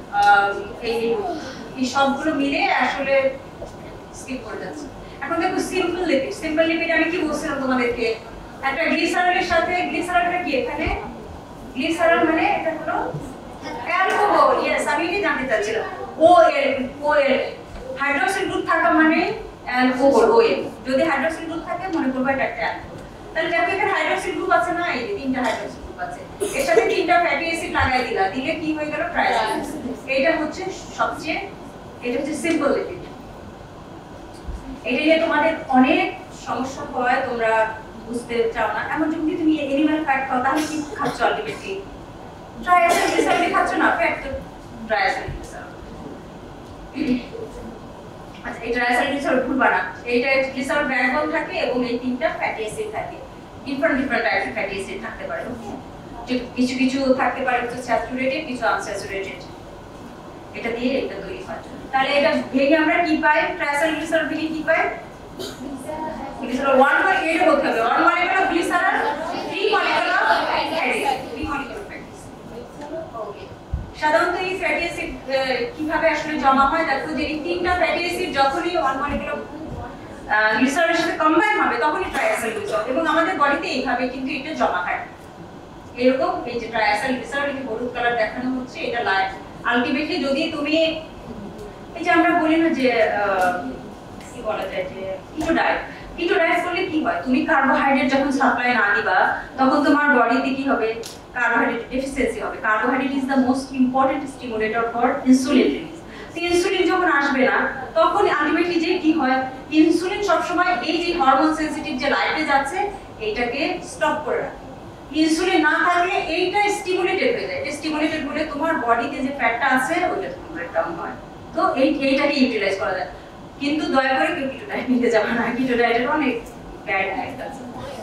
এই সবগুলো মিলে আসলে স্কিপ করে যাচ্ছে। এখন দেখো সিম্পল লিপিড আমি কি বলছিলাম তোমাদেরকে, একটা গ্লিসারলের সাথে, গ্লিসারলটা কি এখানে, গ্লিসারল মানে এটা হলো অ্যালকোহল। यस, আমি এটা জানতে চাচ্ছিলাম। ওএল হাইড্রক্সিল গ্রুপ থাকা মানে অ্যালকোহল। ওএল যদি হাইড্রক্সিল গ্রুপ থাকে মনে করবে এটা একটা অ্যালকোহল। তাহলে দেখো এখানে হাইড্রক্সিল গ্রুপ আছে না, এই তিনটা হাইড্রক্সিল গ্রুপ আছে, এর সাথে তিনটা ফ্যাটি অ্যাসিড লাগাই দিলে কি হয়ে গেল? ট্রাইগ্লিসারাইড। এটা হচ্ছে সিম্পল লিপিড। এটা নিয়ে তোমাদের অনেক সমস্যা হয়, তোমরা বুঝতে চাও না। এমন যদি তুমি অ্যানিমাল ফ্যাট খাও তাহলে কি খাচ্ছ? আলটিমেটলি ট্রাইগ্লিসারাইড খাচ্ছ না, ফ্যাট তো ট্রাইগ্লিসারাইড। আচ্ছা, এই ট্রাইগ্লিসারাইড ভুলবা না, এইটা গ্লিসারল ব্যাকবোন থাকে এবং এই তিনটা ফ্যাটি অ্যাসিড থাকে। ডিফারেন্ট টাইপের ফ্যাটি অ্যাসিড থাকতে পারে, ওকে? কিছু থাকতে পারে হচ্ছে স্যাচুরেটেড, কিছু আনস্যাচুরেটেড। এটা দিয়ে এটা তৈরি হয়। তাহলে এটা ভেঙে আমরা কি পাই? ট্রাইগ্লিসারাইড ভেঙে কি পাই? গ্লিসারল 1 বা 8 হতে হবে। 1 molecule of glycerol, 3 molecule of fatty acid, 3 molecule of fatty acid. Okay, সাধারণত এই ফ্যাটি অ্যাসিড কিভাবে আসলে জমা হয়? দেখো যে এই তিনটা ফ্যাটি অ্যাসিড যখনই 1 মলিকুল অফ গ্লিসারলের সাথে কম্বাইন হবে তখনই ট্রাইগ্লিসারাইড হবে, এবং আমাদের বডিতে এইভাবে কিন্তু এটা জমা হয় এরকম। এই যে ট্রাইগ্লিসারাইড এই হলুদ কালার দেখানো হচ্ছে, এটা লাইট। আলটিমেটলি যদি তুমি এই যে আমরা বলি না যে কি বলা যায় যে কিটো ডায়েট করলে কি হয়, তুমি কার্বোহাইড্রেট যখন সাপ্লাই না দিবা তখন তোমার বডিতে কি হবে? কার্বোহাইড্রেট ডেফিসিয়েন্সি হবে। Carbohydrate is the most important stimulator for insulin release. তো ইনসুলিন যখন আসবে না তখন আলটিমেটলি যে কি হয়, ইনসুলিন সবসময় এই যে হরমোন সেনসিটিভ যে লাইটে যাচ্ছে এইটাকে স্টপ করে রাখে। ইনসুলিন না থাকলে এইটা স্টিমুলেটেড হয়ে যায়, স্টিমুলেটেড হলে তোমার বডিতে যে ফ্যাটটা আছে ওইটা তোমার ব্রেকডাউন হয়। তো এইটাকে ইউটিলাইজ করা যায়, কিন্তু দয়া করে কেউ কিটো ডায়েট নিতে যাবে না, কিটো ডায়েটের অনেক ব্যাড ডায়েট আছে।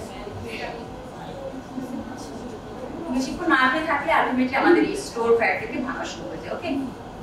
বেশিক্ষণ না খেয়ে থাকলে আলটিমেটলি আমাদের এই স্টোর ফ্যাট থেকে ভাঙা শুরু হয়ে যায়, ওকে?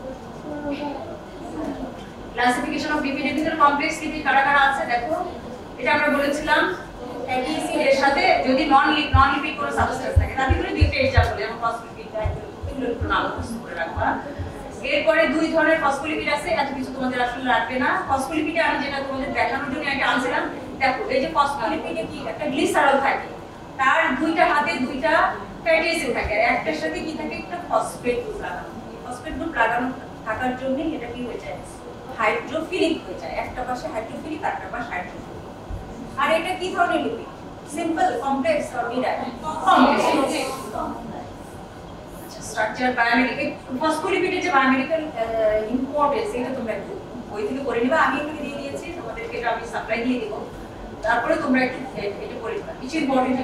ক্লাসিফিকেশন অফ লিপিড এর কমপ্লেক্স লিপিড কারা আছে দেখো, এটা আমরা বলেছিলাম ফ্যাটি অ্যাসিড এর সাথে যদি নন লিপিড কোনো সাবস্টেন্স থাকে, তার ভিতরে দুইটা এক্সাম্পল, যেমন ফসফোলিপিড, এগুলো একটু নাম মুখস্থ করে রাখবা। এরপরে দুই ধরনের ফসফোলিপিড আছে, এত কিছু তোমাদের আসলে লাগবে না। ফসফোলিপিডে আমি যেটা তোমাদের দেখানোর জন্য একটা আনছিলাম, দেখো এই যে ফসফোলিপিডে কি একটা গ্লিসারল থাকে, তার দুইটা হাতে দুইটা ফ্যাটি অ্যাসিড থাকে, আর একটার সাথে কি থাকে একটা ফসফেট গ্রুপ লাগানো। ফসফেট গ্রুপ লাগানো থাকার জন্য এটা কি হয়ে যায়, হাইড্রোফিলিক হয়ে যায়। একটা পাশে হাইড্রোফিলিক আর একটা পাশে হাইড্রোফিলিক। আর এটা কি ধরনের lipid, simple, complex or derived? Complex. Structure biomedical ফসফোলিপিডের যে বায়োমেডিক্যাল ইম্পর্টেন্স এটা তোমরা একটু বই থেকে পড়ে নিবা, আমি এখানে দিয়ে দিয়েছি তোমাদেরকে, এটা আমি সাপ্লাই দিয়ে দিব, তারপরে তোমরা একটু এটা পড়ে নিবা, কিছু ইম্পর্টেন্ট।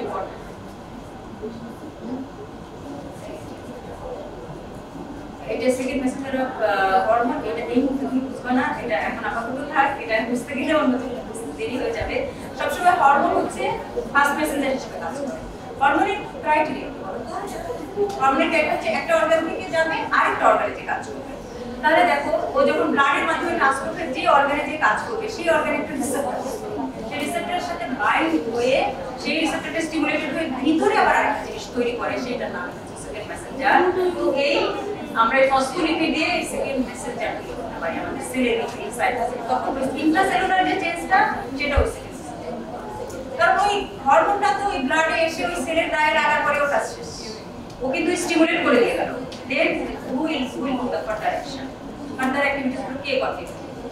এটা সেকেন্ড মেসেঞ্জার অফ হরমোন, এটা এই মুহূর্তে তুমি বুঝবে না, এটা এখন আপাতত থাক, এটা বুঝতে গেলে অন্য বুঝতে দেরি হয়ে যাবে। সবসময় হরমোন হচ্ছে ফার্স্ট মেসেঞ্জার হিসেবে কাজ করে। হরমোনের ক্রাইটেরিয়া, হরমোনের ক্রাইটেরিয়া হচ্ছে একটা অর্গান থেকে যাবে আরেকটা অর্গানে যে কাজ করবে। তাহলে দেখো ও যখন ব্লাডের মাধ্যমে ট্রান্সপোর্ট হয়ে যে অর্গানে যে কাজ করবে সেই অর্গানে একটা রিসেপ্টর, সেই রিসেপ্টরের সাথে বাইন্ড হয়ে সেই রিসেপ্টরটা স্টিমুলেটেড হয়ে ভিতরে আবার আরেকটা জিনিস তৈরি করে, সেটার নাম হচ্ছে সেকেন্ড মেসেঞ্জার। তো এই আমরা এই ফসফোলিপিড দিয়ে এই সেকেন্ড মেসেঞ্জার তৈরি করতে পারি আমাদের সেলের ইনসাইড আছে, তখন ইন্ট্রাসেলুলার যে চেঞ্জটা সেটা ওই সেকেন্ড। কারণ ওই হরমোনটা তো ওই ব্লাডে এসে ওই সেলের গায়ে লাগার পরে ওটা শেষ, ও কিন্তু স্টিমুলেট করে দিয়ে গেল। Then will do the further action, further activities গুলো কে করবে,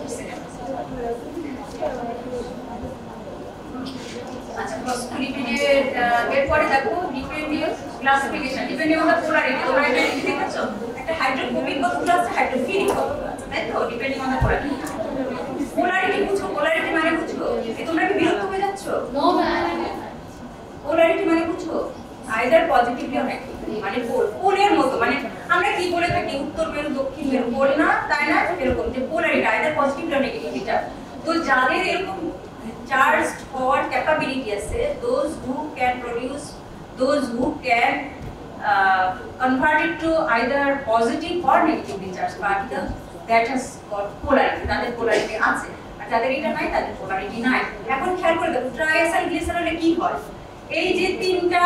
আচ্ছা। ফসফোলিপিডের এরপরে দেখো dependent classification, dependent on polarity. তোমরা এটা লিখে দেখছো, একটা হাইড্রোফোবিক কতগুলো আছে, হাইড্রোফিলিক কতগুলো আছে, তাই তো? Depending on polarity. পোলারিটি বুঝো, পোলারিটি মানে বুঝো, তোমরা কি বিরক্ত হয়ে যাচ্ছ? No ma'am. পোলারিটি মানে বুঝো, আইদার পজিটিভলি অর নেগেটিভলি, মানে পোলের মতো, মানে আমরা কি বলে থাকি উত্তর মেরু দক্ষিণ মেরু, পোল না, তাই না? এরকম যে polarity either positively or negatively. তো যাদের এরকম চার্জড হওয়ার ক্যাপাবিলিটি আছে, those who can produce, those who can convert it to either positive or negatively charged particle, that has got polarity, তাদের পোলারিটি আছে। আর যাদের এটা নাই তাদের পোলারিটি নাই। এখন খেয়াল করে দেখো ট্রাইএসাইল গ্লিসারলে কি হয়, এই যে তিনটা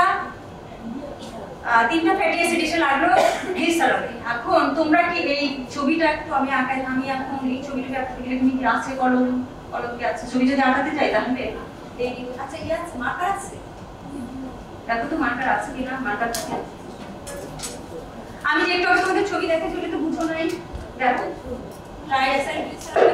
ফ্যাটি অ্যাসিড এসে লাগলো গ্লিসারলে। এখন তোমরা কি এই ছবিটা একটু আমি এখন এই ছবিটাকে একটু তুমি কি আছে কলম কি আছে, ছবি যদি আঁকাতে চাই তাহলে এই আচ্ছা এই আছে মার্কার আছে, দেখো তো মার্কার আছে কিনা, মার্কার থাকে। আমি যে একটু তোমাদের ছবি দেখাচ্ছি ওটা তো বুঝো নাই, দেখো ট্রাইএসাইল গ্লিসারল,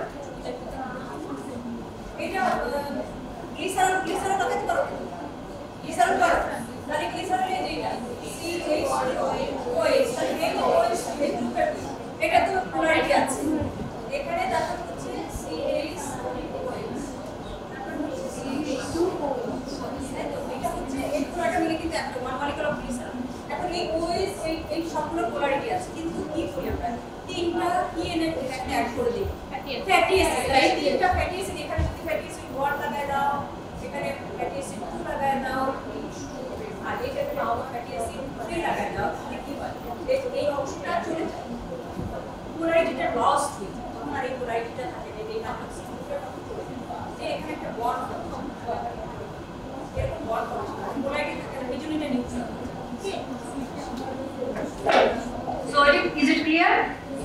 এটা গ্লিসারল দেখাতে পারো, গ্লিসারল করো, তাহলে গ্লিসারল এই যেটা CH2OH, তাহলে এই OH এই গ্রুপের এটা তো পোলারিটি আছে, এখানে দেখো হচ্ছে CH2OH, তারপর হচ্ছে CH2OH, এটা হচ্ছে এই পুরোটা মিলে কিন্তু একটা ওয়ান মলিকুল অফ গ্লিসারল। এখন এই OH এই সবগুলো পোলারিটি আছে, কিন্তু কি করি আমরা তিনটা কি এনে একটা অ্যাড করে দিই ফ্যাটি অ্যাসিড, এই তিনটা ফ্যাটি অ্যাসিড, এখানে যদি ফ্যাটি অ্যাসিড 1 লাগায় দাও, এখানে ফ্যাটি অ্যাসিড 2 লাগায় দাও, আর এটাতে আবার ফ্যাটি অ্যাসিড 3 লাগায় দাও, তাহলে কি হয় এই অংশটা চলে যায়, পোলারিটিটা লস্ট হয়ে যায়, তখন আর এই পোলারিটিটা থাকে না, এই ম্যাট্রিক্স যে এখানে একটা বন্ড এরকম বন্ড পোলারিটি থাকে না, এই জন্য এটা neutral. So is it clear?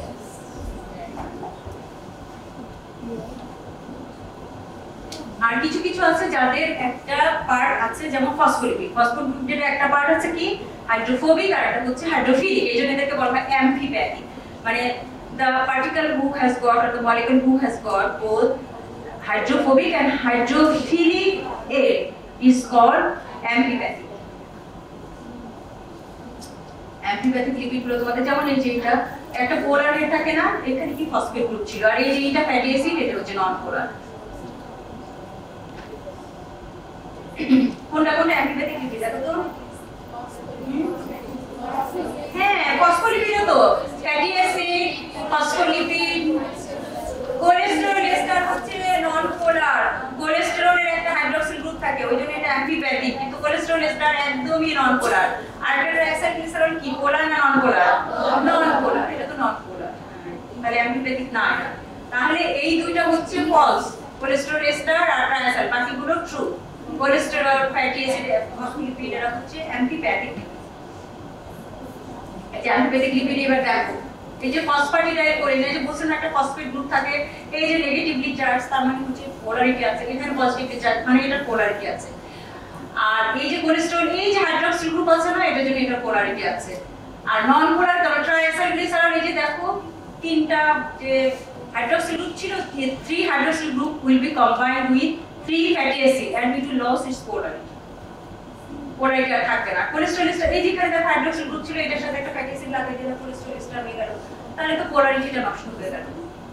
আর কিছু কিছু আছে যাদের একটা পার্ট আছে, যেমন ফসফোলিপিড, ফসফোলিপিডের একটা পার্ট আছে কি হাইড্রোফোবিক আর একটা হচ্ছে হাইড্রোফিলিক, এইজন্য এদেরকে বলা হয় অ্যাম্ফিপ্যাথিক, মানে the particle who has got or the molecule who has got both hydrophobic and hydrophilic air is called amphipathic. Amphipathic lipid গুলো তোমাদের যেমন এই যে এটা একটা পোলার হেড থাকে না, এখানে কি ফসফেট গ্রুপ ছিল, আর এই যে এটা ফ্যাটি অ্যাসিড, এটা হচ্ছে নন পোলার। কোনটা অ্যাম্ফিপ্যাথিক লিপিড দেখো তো, হ্যাঁ ফসফোলিপিডও তো fatty acid, phospholipid, cholesterol ester হচ্ছে নন পোলার, কোলেস্টেরলের একটা হাইড্রক্সিল গ্রুপ থাকে ওইজন্য এটা অ্যাম্ফিপ্যাথিক, কিন্তু কোলেস্টেরল এস্টার একদমই নন পোলার। আর ট্রাইএসাইল গ্লিসারল কি পোলার না নন পোলার? নন পোলার, এটা তো নন পোলার, তাহলে অ্যাম্ফিপ্যাথিক না এটা। তাহলে এই দুইটা হচ্ছে ফলস, কোলেস্টেরল এস্টার আর ট্রাইএসাইল, বাকিগুলো true. Cholesterol, fatty acid, phospholipid এরা হচ্ছে অ্যাম্ফিপ্যাথিক। এই অ্যাম্ফিপ্যাথিক লিপিড এবার দেখো এই যে ফসফাটিডাইল করে এই যে বলছেন একটা ফসফেট গ্রুপ থাকে, এই যে নেগেটিভলি চার্জ তার মানে হচ্ছে পোলারিটি আছে, এখানে পজিটিভলি চার্জ মানে এটা পোলারিটি আছে। আর এই যে কোলেস্টেরল এই যে হাইড্রক্সিল গ্রুপ আছে না, এটার জন্য এটা পোলারিটি আছে। আর নন পোলার কারণ ট্রাইসাইক্লিসাইড এই যে দেখো তিনটা যে hydroxyl group ছিল, 3 hydroxyl group will be combined with 3 fatty acid and it will lose its polarity. Polarity আর থাকবে না। কোলেস্টেরল এই যেখানে দেখো হাইড্রক্সিল গ্রুপ ছিল, এটার সাথে একটা ফ্যাটি অ্যাসিড লাগিয়ে দিলে কোলেস্টেরল এস্টার হয়ে গেল, তাহলে তো পোলারিটিটা নষ্ট হয়ে গেল।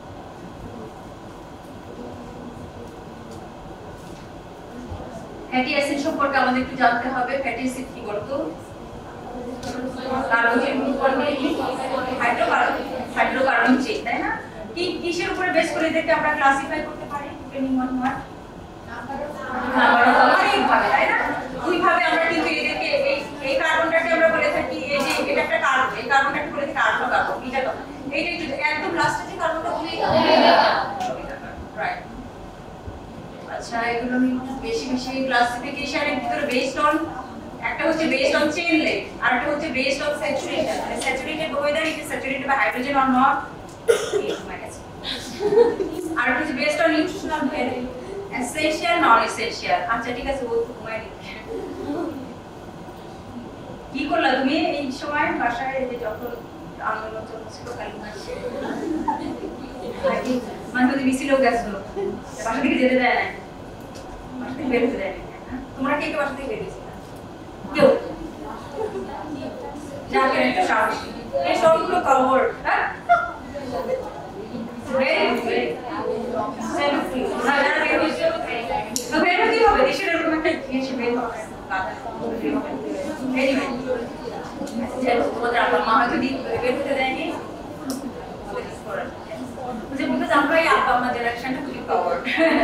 ফ্যাটি অ্যাসিড সম্পর্কে আমাদের একটু জানতে হবে। ফ্যাটি অ্যাসিড কি বলতো? কার্বনের গ্রুপ কোনটা? হাইড্রোকার্বন চেইন, তাই না? কি কিসের উপরে বেস করে এদেরকে আমরা ক্লাসিফাই করতে পারি? Depending on what? Number of অনেক ভাবে, তাই না? দুই ভাবে আমরা কিন্তু এদেরকে এই কার্বনটাকে আমরা বলে থাকি এই যে এটা একটা কার্বন, এই কার্বনটাকে বলে থাকি আর্থোকার্বন। এটা তো এইটা একটু একদম লাস্টে যে কার্বনটা ওমেগা, রাইট। আচ্ছা, এগুলো আমি বেশি ক্লাসিফিকেশনের ভিতরে বেসড অন, একটা হচ্ছে বেসড অন চেইন লেংথ আর একটা হচ্ছে বেসড অন স্যাচুরেশন, মানে saturated whether it is saturated by hydrogen or not, আর একটা হচ্ছে based on nutritional value, essential non essential. আচ্ছা ঠিক আছে, ও ঘুমায় নি। কি করলা তুমি এই সময় বাসায় যে যখন আন্দোলন চলছিল কালী মাসে? মানে তো মিছিলেও গেছিল, বাসা থেকে যেতে দেয় না, বাসা থেকে বের হতে দেয় না। তোমরা কে কে বাসা থেকে বেরিয়েছিলে? কেউ? যাকে একটু সাহসী, এই সবগুলো কভার, হ্যাঁ দেশের এরকম একটা জিনিস বের হবে। তোমাদের আপনার মা হয়তো বের হতে দেয়নি, আমরা এই আব্বা আমার জেনারেশনটা খুবই পাওয়ার।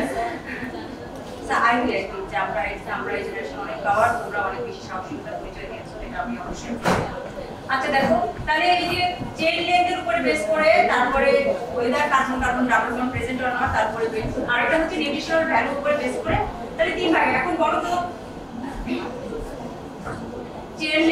I will agree যে আমরা এই জেনারেশন অনেক পাওয়ার, তোমরা অনেক বেশি সাহসিকতার পরিচয় দিয়েছো, এটা আমি অবশ্যই। আচ্ছা দেখো, তাহলে এই যে চেইন লেংথের উপরে বেস করে তারপরে whether carbon double bond present or not, তারপরে আরেকটা হচ্ছে নিউট্রিশনাল ভ্যালুর উপরে বেস করে, তাহলে তিন ভাগে। এখন বলো তো চেইন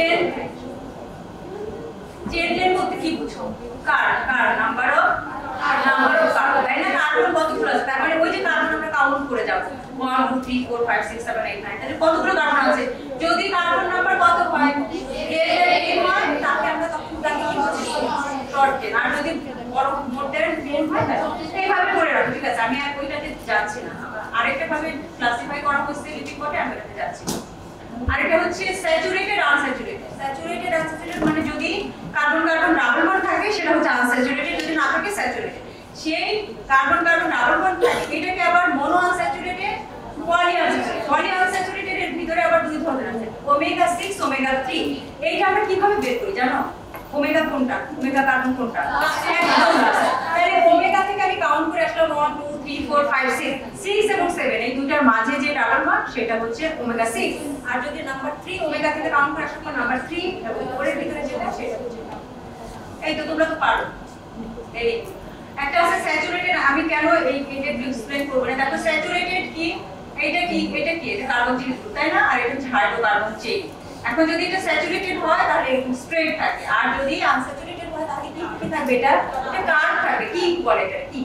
লেংথ বলতে কি বুঝো? কার নাম্বার অফ কার্বন, তাই না? কার্বন কতগুলো আছে, তার মানে ওই যে কার্বন আমরা কাউন্ট করে যাব 1 2 3 4 5 6 7 8 9, তাহলে কতগুলো কার্বন আছে? যদি কার্বন নাম্বার কত হয়, গ্রেটার হয়, তাকে আমরা তখন তাকে কি বলছি? Short chain. আর যদি বড় মোর দ্যান 10 হয়, এইভাবে করে রাখো, ঠিক আছে? আমি আর ওইটাতে যাচ্ছি না, আরেকটা ভাবে ক্লাসিফাই করা হচ্ছে লিপিড পটে, আমি এটাতে যাচ্ছি। আরেকটা হচ্ছে স্যাচুরেটেড আনস্যাচুরেটেড, মানে যদি কার্বন ডাবল বন্ড থাকে সেটা হচ্ছে আনস্যাচুরেটেড, যদি না থাকে স্যাচুরেটেড। সেই কার্বন ডাবল বন্ড থাকে এটাকে আবার মোনো আনস্যাচুরেটেড, পলি আনস্যাচুরেটেড এর ভিতরে আবার দুই ধরনের আছে, ওমেগা 6 ওমেগা 3। এইটা আমরা কিভাবে বের করি জানো? ওমেগা কোনটা, ওমেগা কার্বন কোনটা? একদম লাস্ট। তাহলে ওমেগা থেকে আমি কাউন্ট করে আসলাম 1 2 3 4 5 6 এবং 7, এই দুটার মাঝে যে ডাবল বন্ড সেটা হচ্ছে ওমেগা 6। আর যদি নাম্বার 3 ওমেগা থেকে কাউন্ট করে আসলাম নাম্বার 3 এবং উপরের ভিতরে যেটা সেটা হচ্ছে, এই তো তোমরা তো পারো। এই একটা আছে স্যাচুরেটেড, আমি কেন এইটা এক্সপ্লেইন করব না। দেখো স্যাচুরেটেড কি, এটা কার্বন চেইন, তাই না? আর এটা হচ্ছে হাইড্রোকার্বন চেইন। এখন যদি এটা স্যাচুরেটেড হয় তাহলে এরকম স্ট্রেট থাকে, আর যদি আনস্যাচুরেটেড হয় তাহলে কি থাকবে? এটা কার্ভ থাকে। কি বলে এটা? কি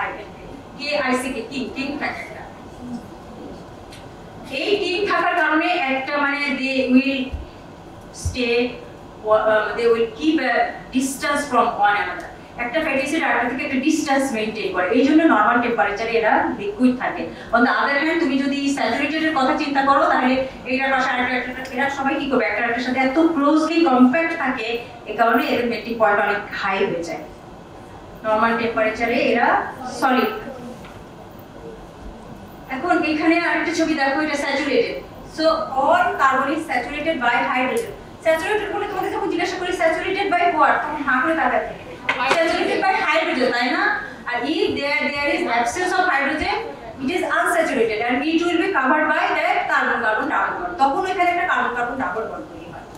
কিং থাকে এটা। এই কিং থাকার কারণে একটা মানে they will keep a distance from one another, একটা ফ্যাটি অ্যাসিড আরেকটা থেকে একটা ডিসটেন্স মেইনটেইন করে, এইজন্য নরমাল টেম্পারেচারে এরা লিকুইড থাকে। অন দ্য আদার হ্যান্ড তুমি যদি স্যাচুরেটেড এর কথা চিন্তা করো তাহলে এটার পাশে আরেকটা, এরা সবাই কি করবে? একটার সাথে এত ক্লোজলি কম্প্যাক্ট থাকে, এই কারণে এদের মেল্টিং পয়েন্ট অনেক হাই হয়ে যায়। নরমাল টেম্পারেচারে এরা সলিড। এখন এখানে আরেকটা ছবি দেখো, এটা saturated. So all carbon is saturated by hydrogen. Saturated বলে তোমাদের যখন জিজ্ঞাসা করি স্যাচুরেটেড বাই হোয়াট, তখন হা করে তাকাতে থাকে। Saturated by hydrogen, তাই না? আর if there is absence of hydrogen, it is unsaturated and it will be covered by that carbon double bond. তখন এখানে একটা কার্বন ডাবল বন্ড তৈরি হয়।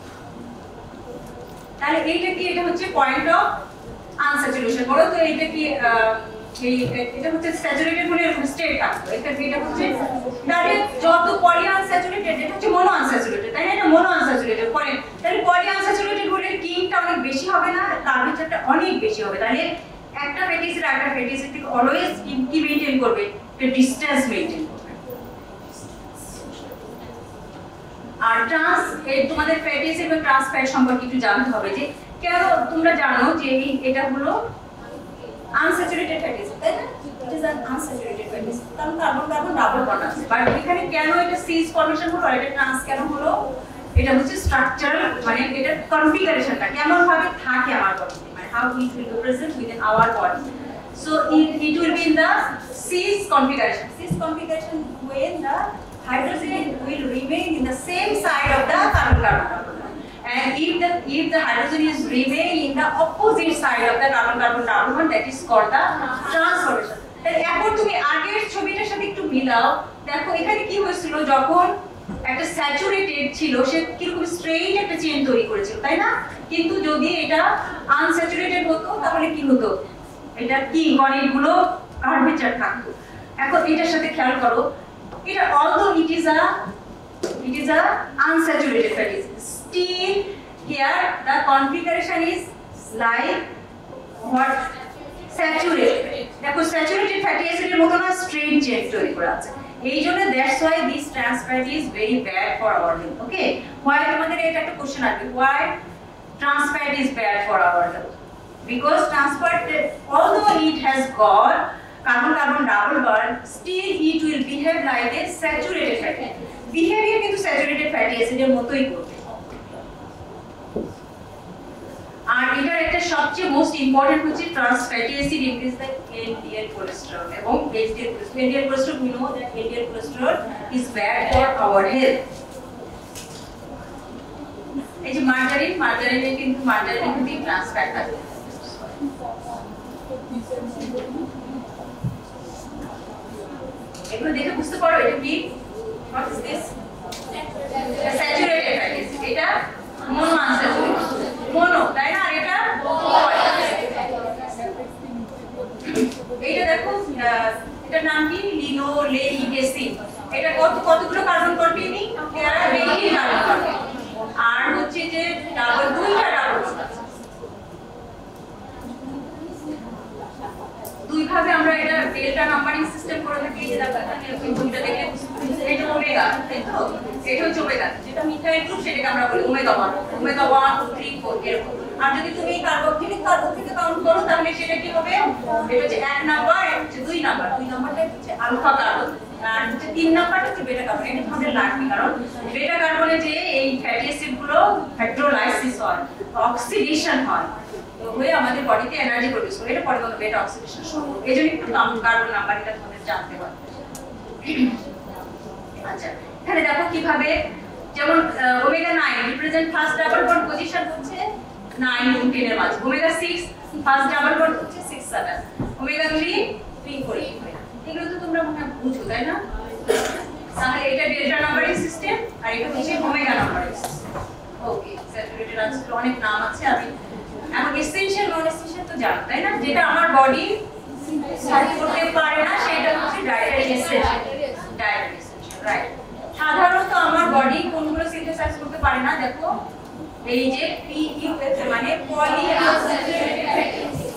তাহলে এইটা কি? এটা হচ্ছে পয়েন্ট অফ আনস্যাচুরেশন। বলো তো এইটা কি? এটা হচ্ছে স্যাচুরেটেড হলে এরকম স্টেট থাকবে। এটা হচ্ছে তাহলে যত পলি আনস্যাচুরেটেড, এটা হচ্ছে মোনো আনস্যাচুরেটেড, তাই না? এটা মোনো আনস্যাচুরেটেড পরে, তাহলে পলি আনস্যাচুরেটেড হলে কিংটা অনেক বেশি হবে না, কার্ভেচারটা অনেক বেশি হবে। তাহলে একটা ফ্যাটি অ্যাসিড একটা ফ্যাটি অ্যাসিড থেকে অলওয়েজ কি মেইনটেইন করবে, একটা ডিসটেন্স মেইনটেইন করবে। আর তোমাদের ফ্যাটি অ্যাসিড এবং ট্রান্স ফ্যাট সম্পর্কে একটু জানতে হবে যে কেন তোমরা জানো যে এটা হলো আনস্যাচুরেটেড ফ্যাটি অ্যাসিড, তাই না? It is an unsaturated fatty acid, কারণ কার্বন কার্বন ডাবল বন্ড আছে। বাট এখানে কেন এটা সিস ফর্মেশন হলো, এটা ট্রান্স কেন হলো, এটা হচ্ছে স্ট্রাকচারাল, মানে এটা কনফিগারেশনটা কেমন ভাবে থাকে আমার বডিতে, মানে how it will be present within our body. So it will be in the cis configuration. Cis configuration when the hydrogen will remain in the same side of the carbon carbon double bond, and if the hydrogen is remain in the opposite side of the carbon carbon double bond, that is called the transformation. তাহলে এখন তুমি আগের ছবিটার সাথে একটু মিলাও, দেখো এখানে কি হয়েছিল, যখন একটা স্যাচুরেটেড ছিল সে কিরকম স্ট্রেইট একটা চেইন তৈরি করেছিল, তাই না? কিন্তু যদি এটা আনস্যাচুরেটেড হতো তাহলে কি হতো, এটা কি গণিতগুলো কার্ভেচার থাকতো। এখন এটার সাথে খেয়াল করো, এটা although it is a unsaturated fatty acid, still here the configuration is like what, saturated। দেখো স্যাচুরেটেড ফ্যাটি অ্যাসিডের মতো না স্ট্রেইট চেইন তৈরি করা আছে, এই জন্য that's why this trans fat is very bad for our health. Okay, why তোমাদের এটা একটা কোশ্চেন আসবে, why trans fat is bad for our health? Because trans fat, although it has got carbon carbon double bond, still it will behave like a saturated fatty acid. Behavior কিন্তু saturated fatty acid এর মতোই করবে। আর এটার একটা সবচেয়ে most important হচ্ছে trans fatty acid increase the LDL cholesterol এবং HDL cholesterol. LDL cholesterol we know that LDL cholesterol is bad for our health. এই যে মার্জারিনে কিন্তু ট্রান্স ফ্যাট থাকে। এগুলো দেখে বুঝতে পারো এটা কি, what is this? Saturated fatty acid, এটা mono unsaturated, mono, তাই না? আর এটা এইটা দেখো, এটার নাম কি, লিনোলেইক অ্যাসিড। এটা কতগুলো কার্বন কন্টেইনিং, এরা 20 কার্বন কন্টেইনিং, আর হচ্ছে যে দুইটা ডাবল বন্ড আছে। দুই ভাবে আমরা এটা ডেল্টা নাম্বারিং সিস্টেম করে থাকি। এই যে দেখো এখানে দুইটা দেখলে এটা ওমেগা, তাই তো? এটা হচ্ছে ওমেগা, যেটা মিথাইল গ্রুপ সেটাকে আমরা বলি ওমেগা 1, ওমেগা 1 2 3 4 এরকম। আর যদি তুমি কার্বক্সিলিক কার্বন থেকে কাউন্ট করো তাহলে সেটা কি হবে, এটা হচ্ছে 1 নাম্বার, এটা হচ্ছে 2 নাম্বার, 2 নাম্বারটা হচ্ছে আলফা কার্বন, আর হচ্ছে 3 নাম্বারটা হচ্ছে বেটা কার্বন। এটা আমাদের লাগবে, কারণ বেটা কার্বনে যে এই ফ্যাটি অ্যাসিড গুলো হাইড্রোলাইসিস হয়, অক্সিডেশন হয়, হয়ে আমাদের বডিতে এনার্জি প্রডিউস করে, এটা পরে বলতে বেটা অক্সিডেশন শুরু হবে। এজন্য একটু কার্বন নাম্বার এটা তোমাদের জানতে হবে। আচ্ছা, এখানে দেখো কিভাবে, যেমন omega 9 represent first double bond position হচ্ছে 9 এবং 10 এর মাঝে, ওমেগা 6 ফার্স্ট ডাবল বন্ড হচ্ছে 6 7, ওমেগা 3 3 4 8। এগুলো তো তোমরা মনে হয় বুঝো, তাই না? তাহলে এটা ডেল্টা নাম্বারিং সিস্টেম আর এটা হচ্ছে omega numbering system. Okay, saturated আছে, অনেক নাম আছে। আমি এখন এসেনশিয়াল নন এসেনশিয়াল তো জানো, তাই না? যেটা আমার বডি করতে পারে না সেটা হচ্ছে dietary essential, dietary essential, right. সাধারণত আমার বডি কোনগুলো সিনথেসাইজ করতে পারে না, দেখো এই যে PUF মানে পলি আনস্যাচুরেটেড ফ্যাটি অ্যাসিড।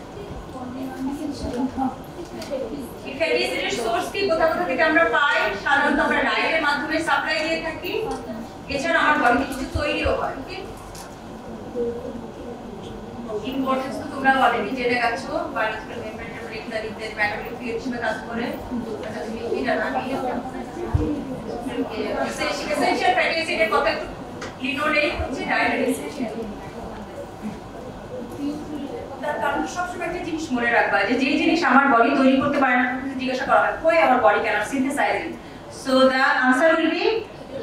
এই ফ্যাটি অ্যাসিডের সোর্স কি, কোথা থেকে আমরা পাই? সাধারণত আমরা ডায়েটের মাধ্যমে সাপ্লাই দিয়ে থাকি, এছাড়া আমার বডিতে কিছু তৈরিও হয়। ওকে, ইম্পর্টেন্স তো তোমরা অলরেডি জেনে গেছো, বায়োলজিক্যাল মেমব্রেনের ইত্যাদিতে মেটাবলিক ফ্লুইড হিসেবে কাজ করে। আচ্ছা, তুমি এটা না নিয়ে এসেনশিয়াল ফ্যাটি অ্যাসিডের কথা একটু, লিনোলেইক হচ্ছে ডায়েটারি এসেনশিয়াল। তার কারণ সবসময় একটা জিনিস মনে রাখবা, যে যে জিনিস আমার বডি তৈরি করতে পারে না, জিজ্ঞাসা করা হয় why our body cannot synthesize it, so the answer will be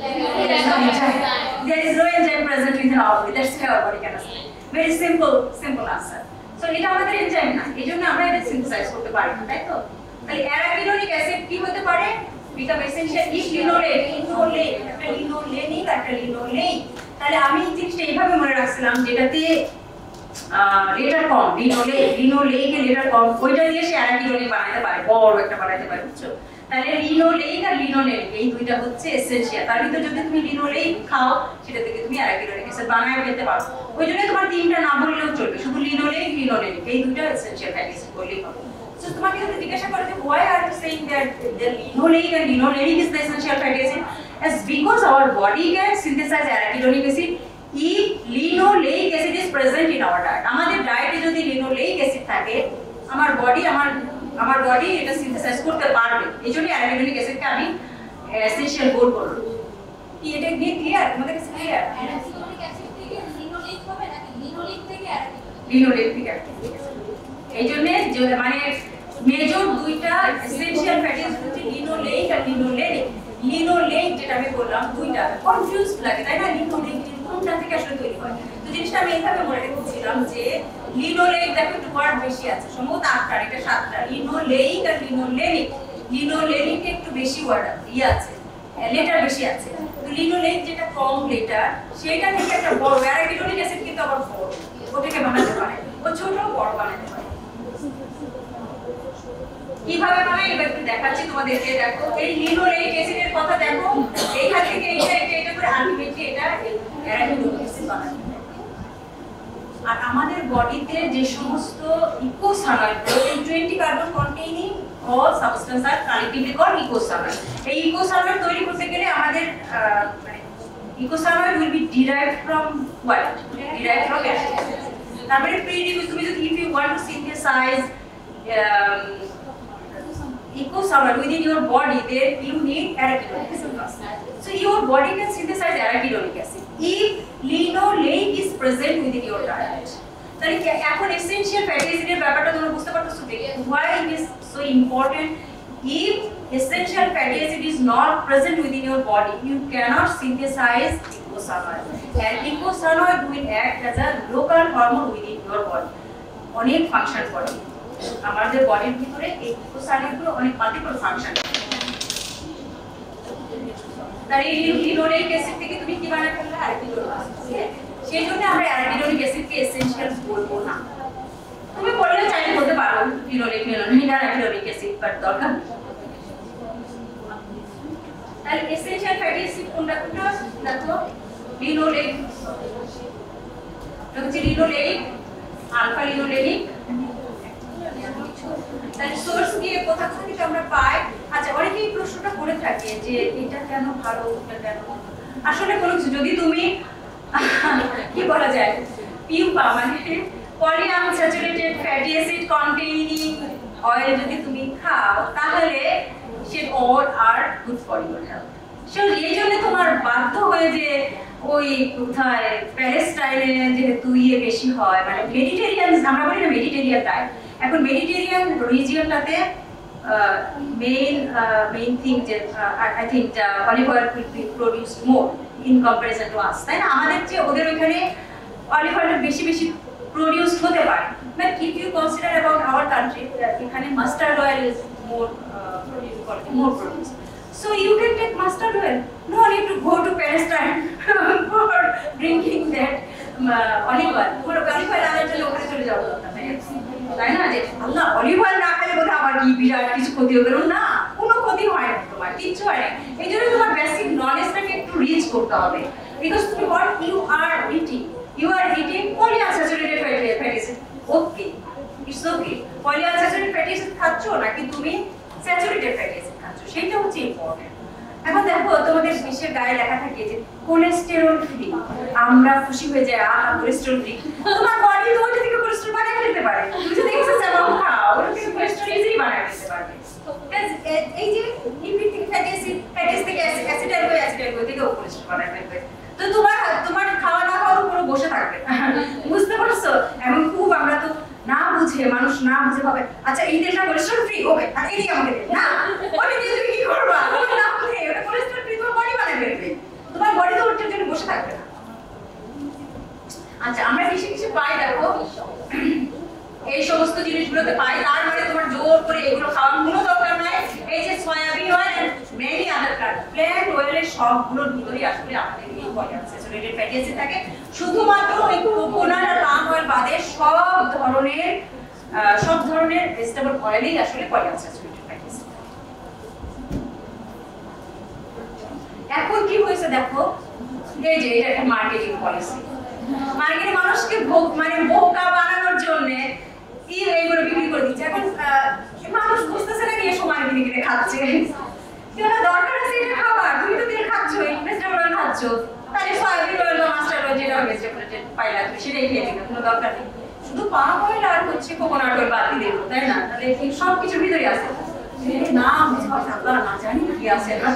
there is no enzyme present within our body, that's why our body cannot synthesize. Very simple answer. So এটা আমাদের এনজাইম না, এইজন্য আমরা এটা সিনথেসাইজ করতে পারি না, তাই তো? তাহলে অ্যারাকিডোনিক অ্যাসিড কি হতে পারে, become essential if লিনোলেইক, একটা লিনোলেনিক একটা লিনোলেইক। তাহলে আমি এই জিনিসটা এইভাবে মনে রাখছিলাম, যেটাতে লেটার কম, লিনোলেইক এর লেটার কম, ওইটা দিয়ে সে অ্যারাকিডোনিক বানাতে পারে, বড় একটা বানাতে পারে, বুঝছো? তাহলে লিনোলেইক আর লিনোলেনিক এই দুইটা হচ্ছে এসেনশিয়াল। তার ভিতরে যদি তুমি লিনোলেইক খাও সেটা থেকে তুমি অ্যারাকিডোনিক অ্যাসিড বানায় ফেলতে পারো। ওই জন্য তোমার তিনটা না বললেও চলবে, শুধু লিনোলেইক লিনোলেনিক এই দুইটা এসেনশিয়াল ফ্যাটি অ্যাসিড বললেই হবে। সো তোমাকে যদি জিজ্ঞাসা করে যে why are you saying that the linoleic and linolenic is the essential fatty acid, as because our body can synthesize arachidonic acid if linoleic acid is present in our diet. আমাদের ডায়েটে যদি linoleic acid থাকে আমার body এটা synthesise করতে পারবে, এইজন্য arachidonic অ্যাসিডকে আমি এসেনশিয়াল গোল করলাম। কি এটা নিয়ে ক্লিয়ার? তোমাদের কাছে ক্লিয়ার? অ্যারাকিডোনিক অ্যাসিড থেকে লিনোলিক হবে নাকি লিনোলিক থেকে অ্যারাকিডোনিক? লিনোলেইক থেকে অ্যারাকিডোনিক অ্যাসিড। এইজন্য মানে মেজর দুইটা এসেনশিয়াল ফ্যাটি অ্যাসিড হচ্ছে লিনোলেইক আর লিনোলেনিক। লিনোলেইক যেটা আমি বললাম দুইটা কনফিউজ লাগে তাই না, লিনোলেইক কোনটা থেকে আসলে তৈরি হয়। তো জিনিসটা আমি এইভাবে মনে রেখেছিলাম যে লিনোলেইক দেখো একটু ওয়ার্ড বেশি আছে, সম্ভবত 8টা এটা 7টা। লিনোলেইক আর লিনোলেনিক, লিনোলেনিক একটু বেশি ওয়ার্ড আছে, লেটার বেশি আছে। তো লিনোলেইক যেটা কম লেটার সেটা থেকে একটা বড়, অ্যারাকিডোনিক অ্যাসিড কিন্তু আবার বড়, ওটাকে বানাতে পারে, ও ছোট বড় বানাতে পারে। কিভাবে বানায় এবার একটু দেখাচ্ছি তোমাদেরকে। দেখো এই লিনোলেইক অ্যাসিডের কথা দেখো, এইখান থেকে এটা করে আলটিমেটলি এটা অ্যারাকিডোনিক অ্যাসিড বানাতে পারে। আর আমাদের বডিতে যে সমস্ত ইকোসানয়েড, এই 20 কার্বন কন্টেইনিং অল সাবস্টেন্স আর কালেক্টিভলি কল ইকোসানয়েড। এই ইকোসানয়েড তৈরি করতে গেলে আমাদের মানে eicosanoid will be derived from what? Derived from acid. তারপরে প্রিডিউস, তুমি যদি if you want to synthesize eicosanoid within your body, then you need arachidonic acid. So your body can synthesize arachidonic acid if linoleic is present within your diet. তাহলে এখন essential fatty অ্যাসিডের ব্যাপারটা তোমরা বুঝতে পারতেছো why it is so important. If essential fatty acid is not present within your body, you cannot synthesize eicosanoid, and eicosanoid will act as a local hormone within your body. অনেক function করে আমাদের বডির ভিতরে, এই ইকোসানয়েডগুলো অনেক multiple function করে। তার এই লিনোলেইক অ্যাসিড থেকে তুমি কি বানাতে পারলে? Arachidonic acid. সেই জন্য আমরা অ্যারাকিডোনিক অ্যাসিডকে এসেনশিয়াল বলবো না। তুমি বললে চাইলে বলতে পারো linoleic linolenic arachidonic acid, but দরকার তাহলে এসেনশিয়াল ফ্যাটি অ্যাসিড কোনটা কোনটা দেখো। লিনোলেইক, এটা হচ্ছে লিনোলেইক, আলফা লিনোলেনিক। তাহলে সোর্স দিয়ে কোথা থেকে আমরা পাই? আচ্ছা, অনেকেই প্রশ্নটা করে থাকে যে এটা কেন ভালো, এটা কেন। আসলে কোনো কিছু যদি তুমি কি বলা যায় পিউপা মানে polyunsaturated fatty acid containing oil যদি তুমি খাও তাহলে সে all are good for your health. So এই জন্য তোমার বাধ্য হয়ে যে ওই কোথায় প্যালেস্টাইনে যেহেতু বেশি হয়, মানে মেডিটেরিয়ান, আমরা বলি না মেডিটেরিয়ান ডায়েট, এখন মেডিটেরিয়ান রিজিয়নটাতে মেইন থিং যে I think olive oil will be produced more in comparison to us, তাই না? আমাদের চেয়ে ওদের ওইখানে অলিভ অয়েল বেশি প্রডিউস হতে পারে, but if you consider about our country, এখানে mustard oil is more produce. So you can take mustard oil. No need to go to Palestine for drinking that olive oil. Olive oil আনার জন্য ওখানে চলে যাওয়া দরকার নেই, তাই না? যে আল্লাহ অলিভ অয়েল না খেলে বোধহয় আমার কি বিরাট কিছু ক্ষতি হবে না, কোনো ক্ষতি হয় না, তোমার কিচ্ছু হয় না। এই জন্য তোমার বেসিক নলেজটাকে একটু রিচ করতে হবে, বিকজ তুমি what you are eating polyunsaturated fatty acid. Okay, it's okay. Polyunsaturated fatty acid খাচ্ছ নাকি তুমি স্যাচুরেটেড ফ্যাটি অ্যাসিড খাচ্ছ, সেটা হচ্ছে ইম্পর্টেন্ট। এখন দেখো তোমাদের বিশ্বের গায়ে লেখা থাকে যে কোলেস্টেরল ফ্রি, আমরা খুশি হয়ে যাই আহা কোলেস্টেরল ফ্রি। তোমার বডি তো ওইটা থেকে কোলেস্টেরল বানাই ফেলতে পারে, তুমি যদি এক্সেস অ্যামাউন্ট খাও ওটা থেকে কোলেস্টেরল ইজিলি বানাই ফেলতে পারবে। এই যে লিপিড থেকে ফ্যাটি অ্যাসিড থেকে অ্যাসিটাইল থেকে কোলেস্টেরল বানাই ফেলবে। তো তোমার খাওয়া না খাওয়ার উপর বসে থাকবে, বুঝতে পারছো? এখন খুব আমরা তো না বুঝে, মানুষ না বুঝে ভাবে আচ্ছা এই দেশটা কোলেস্টেরল ফ্রি, ওকে আর এদিকে আমাকে দে না, ওটা দিয়ে তুমি কি করবা? ওটা না বুঝে ওটা কোলেস্টেরল ফ্রি তোমার বডি বানাই ফেলবে, তোমার বডি তো ওটার জন্য বসে থাকবে না। আচ্ছা, আমরা কিছু পাই দেখো, এই সমস্ত জিনিসগুলোতে পাই, তার মানে তোমার জোর করে এগুলো খাওয়ার কোনো দরকার নাই। এই যে soybean oil and many other plant অয়েলের সবগুলোর ভিতরেই আসলে আমাদের এই পলিআনস্যাচুরেটেড ফ্যাটি অ্যাসিড থাকে। শুধুমাত্র এই কোকোনাট আর পাম অয়েল বাদে সব ধরনের ভেজিটেবল অয়েলেই আসলে পলিআনস্যাচুরেটেড ফ্যাটি অ্যাসিড। এখন কি হয়েছে দেখো, এই যে এটা একটা মার্কেটিং পলিসি, মার্কেটে মানুষকে মানে বোকা বানানোর জন্য এইগুলো বিক্রি করে দিচ্ছে। এখন মানুষ বুঝতেছে না কি এসব মার্কেটিং কিনে খাচ্ছে, কেন দরকার আছে এটা খাবার, তুমি তো তেল খাচ্ছ, ভেজিটেবল অয়েল খাচ্ছ, তাহলে সয়াবিন অয়েল বা মাস্টার্ড অয়েল যেটা ভেজিটেবল পাইলা তুমি সেটাই খেয়ে দিবে, কোনো দরকার নেই। শুধু পাম অয়েল আর হচ্ছে কোকোনাট অয়েল বাদ দিয়ে দেবো, তাই না? তাহলে সব কিছুর ভিতরে আছে না, বুঝতে পারছি না জানি কি আছে না।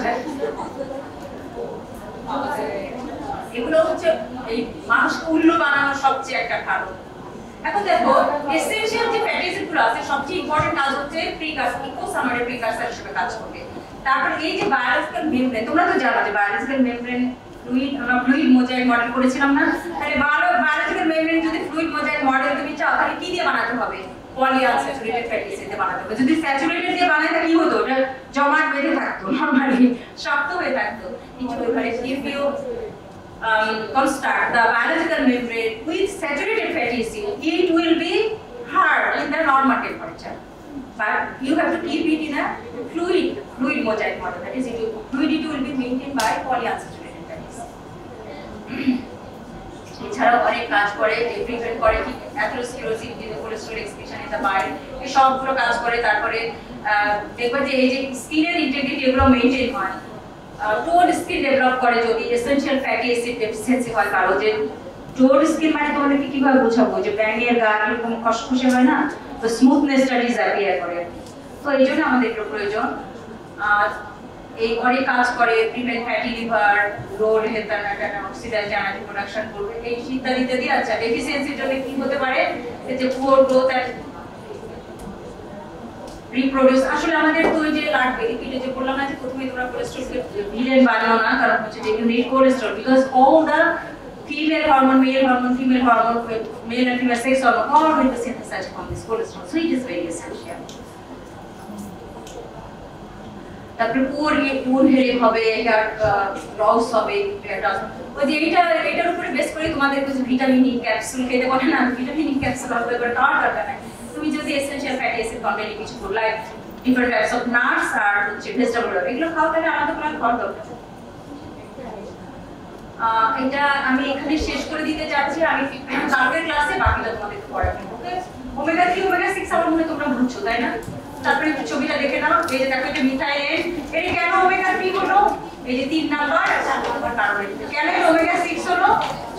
এগুলো হচ্ছে এই মানুষকে উল্লু বানানোর সবচেয়ে একটা কারণ। এখন দেখো এসেনশিয়াল যে ফ্যাটি অ্যাসিডগুলো আছে সবচেয়ে ইম্পর্টেন্ট কাজ হচ্ছে প্রিকারসার, ইকোসামারের প্রিকারসার হিসেবে কাজ করবে। তারপর এই যে বায়োলজিক্যাল মেমব্রেন, তোমরা তো জানো যে biological membrane fluid mosaic model করেছিলাম না? তাহলে বায়োলজিক্যাল মেমব্রেন যদি ফ্লুইড মোজাইক মডেল তুমি চাও তাহলে কি দিয়ে বানাতে হবে? পলিআনস্যাচুরেটেড ফ্যাটি অ্যাসিড দিয়ে বানাতে হবে। যদি স্যাচুরেটেড দিয়ে বানাইতে কি হতো, ওটা জমাট বেঁধে থাকতো, নরমালি শক্ত হয়ে থাকতো। কিন্তু এবারে if you construct the biological membrane with saturated fatty acid, it will be hard in the normal temperature. But you have to keep it in a fluid mosaic model. That is, fluidity will be maintained by polyunsaturated fatty acid. এছাড়াও অনেক কাজ করে, prevent করে কি atherosclerosis, cholesterol excretion in the bile, এই সবগুলো কাজ করে। তারপরে দেখবে যে এই যে স্কিনের ইন্টিগ্রিটি এগুলো মেইনটেইন হয়। টোড স্কিন ডেভেলপ করে যদি এসেনশিয়াল ফ্যাটি অ্যাসিড ডেফিসিয়েন্সি হয় কারো। যে টোড স্কিন মানে তোমাদেরকে কিভাবে বোঝাবো, যে ব্যাঙের গা এরকম খসখসে হয় না, তো স্মুথনেসটা ডিসঅ্যাপিয়ার করে। তো এই জন্য আমাদের এগুলো প্রয়োজন। আর এই অনেক কাজ করে, prevent fatty liver, road health and oxidize energy production করবে, এই ইত্যাদি ইত্যাদি। আচ্ছা, ডেফিসিয়েন্সির জন্য কি হতে পারে? যে পুয়ার গ্রোথ অ্যান্ড রিপ্রোডিউস। আসলে আমাদের তো ওই যে লাগবে লিপিডে, যে বললাম না যে প্রথমে তোমরা কোলেস্টেরলকে ভিলেন বানিও না, কারণ হচ্ছে যে you need cholesterol because all the female hormone, male hormone, female hormone, male and female sex hormone, all will be synthesized from this cholesterol, so it is very essential. তারপরে পুর হেয়ারিং হবে, hair loss হবে, ওই যে এটার উপরে base করে তোমাদের কিছু ভিটামিন ই ক্যাপসুল খেতে বলে না, ভিটামিন ই ক্যাপসুল হবে করে তার দরকার নাই। তুমি যদি এসেনশিয়াল ফ্যাটি অ্যাসিড কন্টেন্ট কিছু করো, like different types of nuts আর হচ্ছে ভেজিটেবল অয়েল, এগুলো খাও, তাহলে আলাদা করে খাওয়ার দরকার। এটা আমি এখানে শেষ করে দিতে যাচ্ছি, আমি কালকের ক্লাসে বাকিটা তোমাদেরকে পড়াবো। ওকে, ওমেগা 3 ওমেগা 6 আমার মনে তোমরা বুঝছো, তাই না? তারপরে একটু ছবিটা দেখে নাও, এই যে দেখো এটা মিথাইল, এটা কেন ওমেগা 3 হলো? এই যে 3 নাম্বার আর 4 নাম্বার কার্বন, কেন ওমেগা 6 হলো?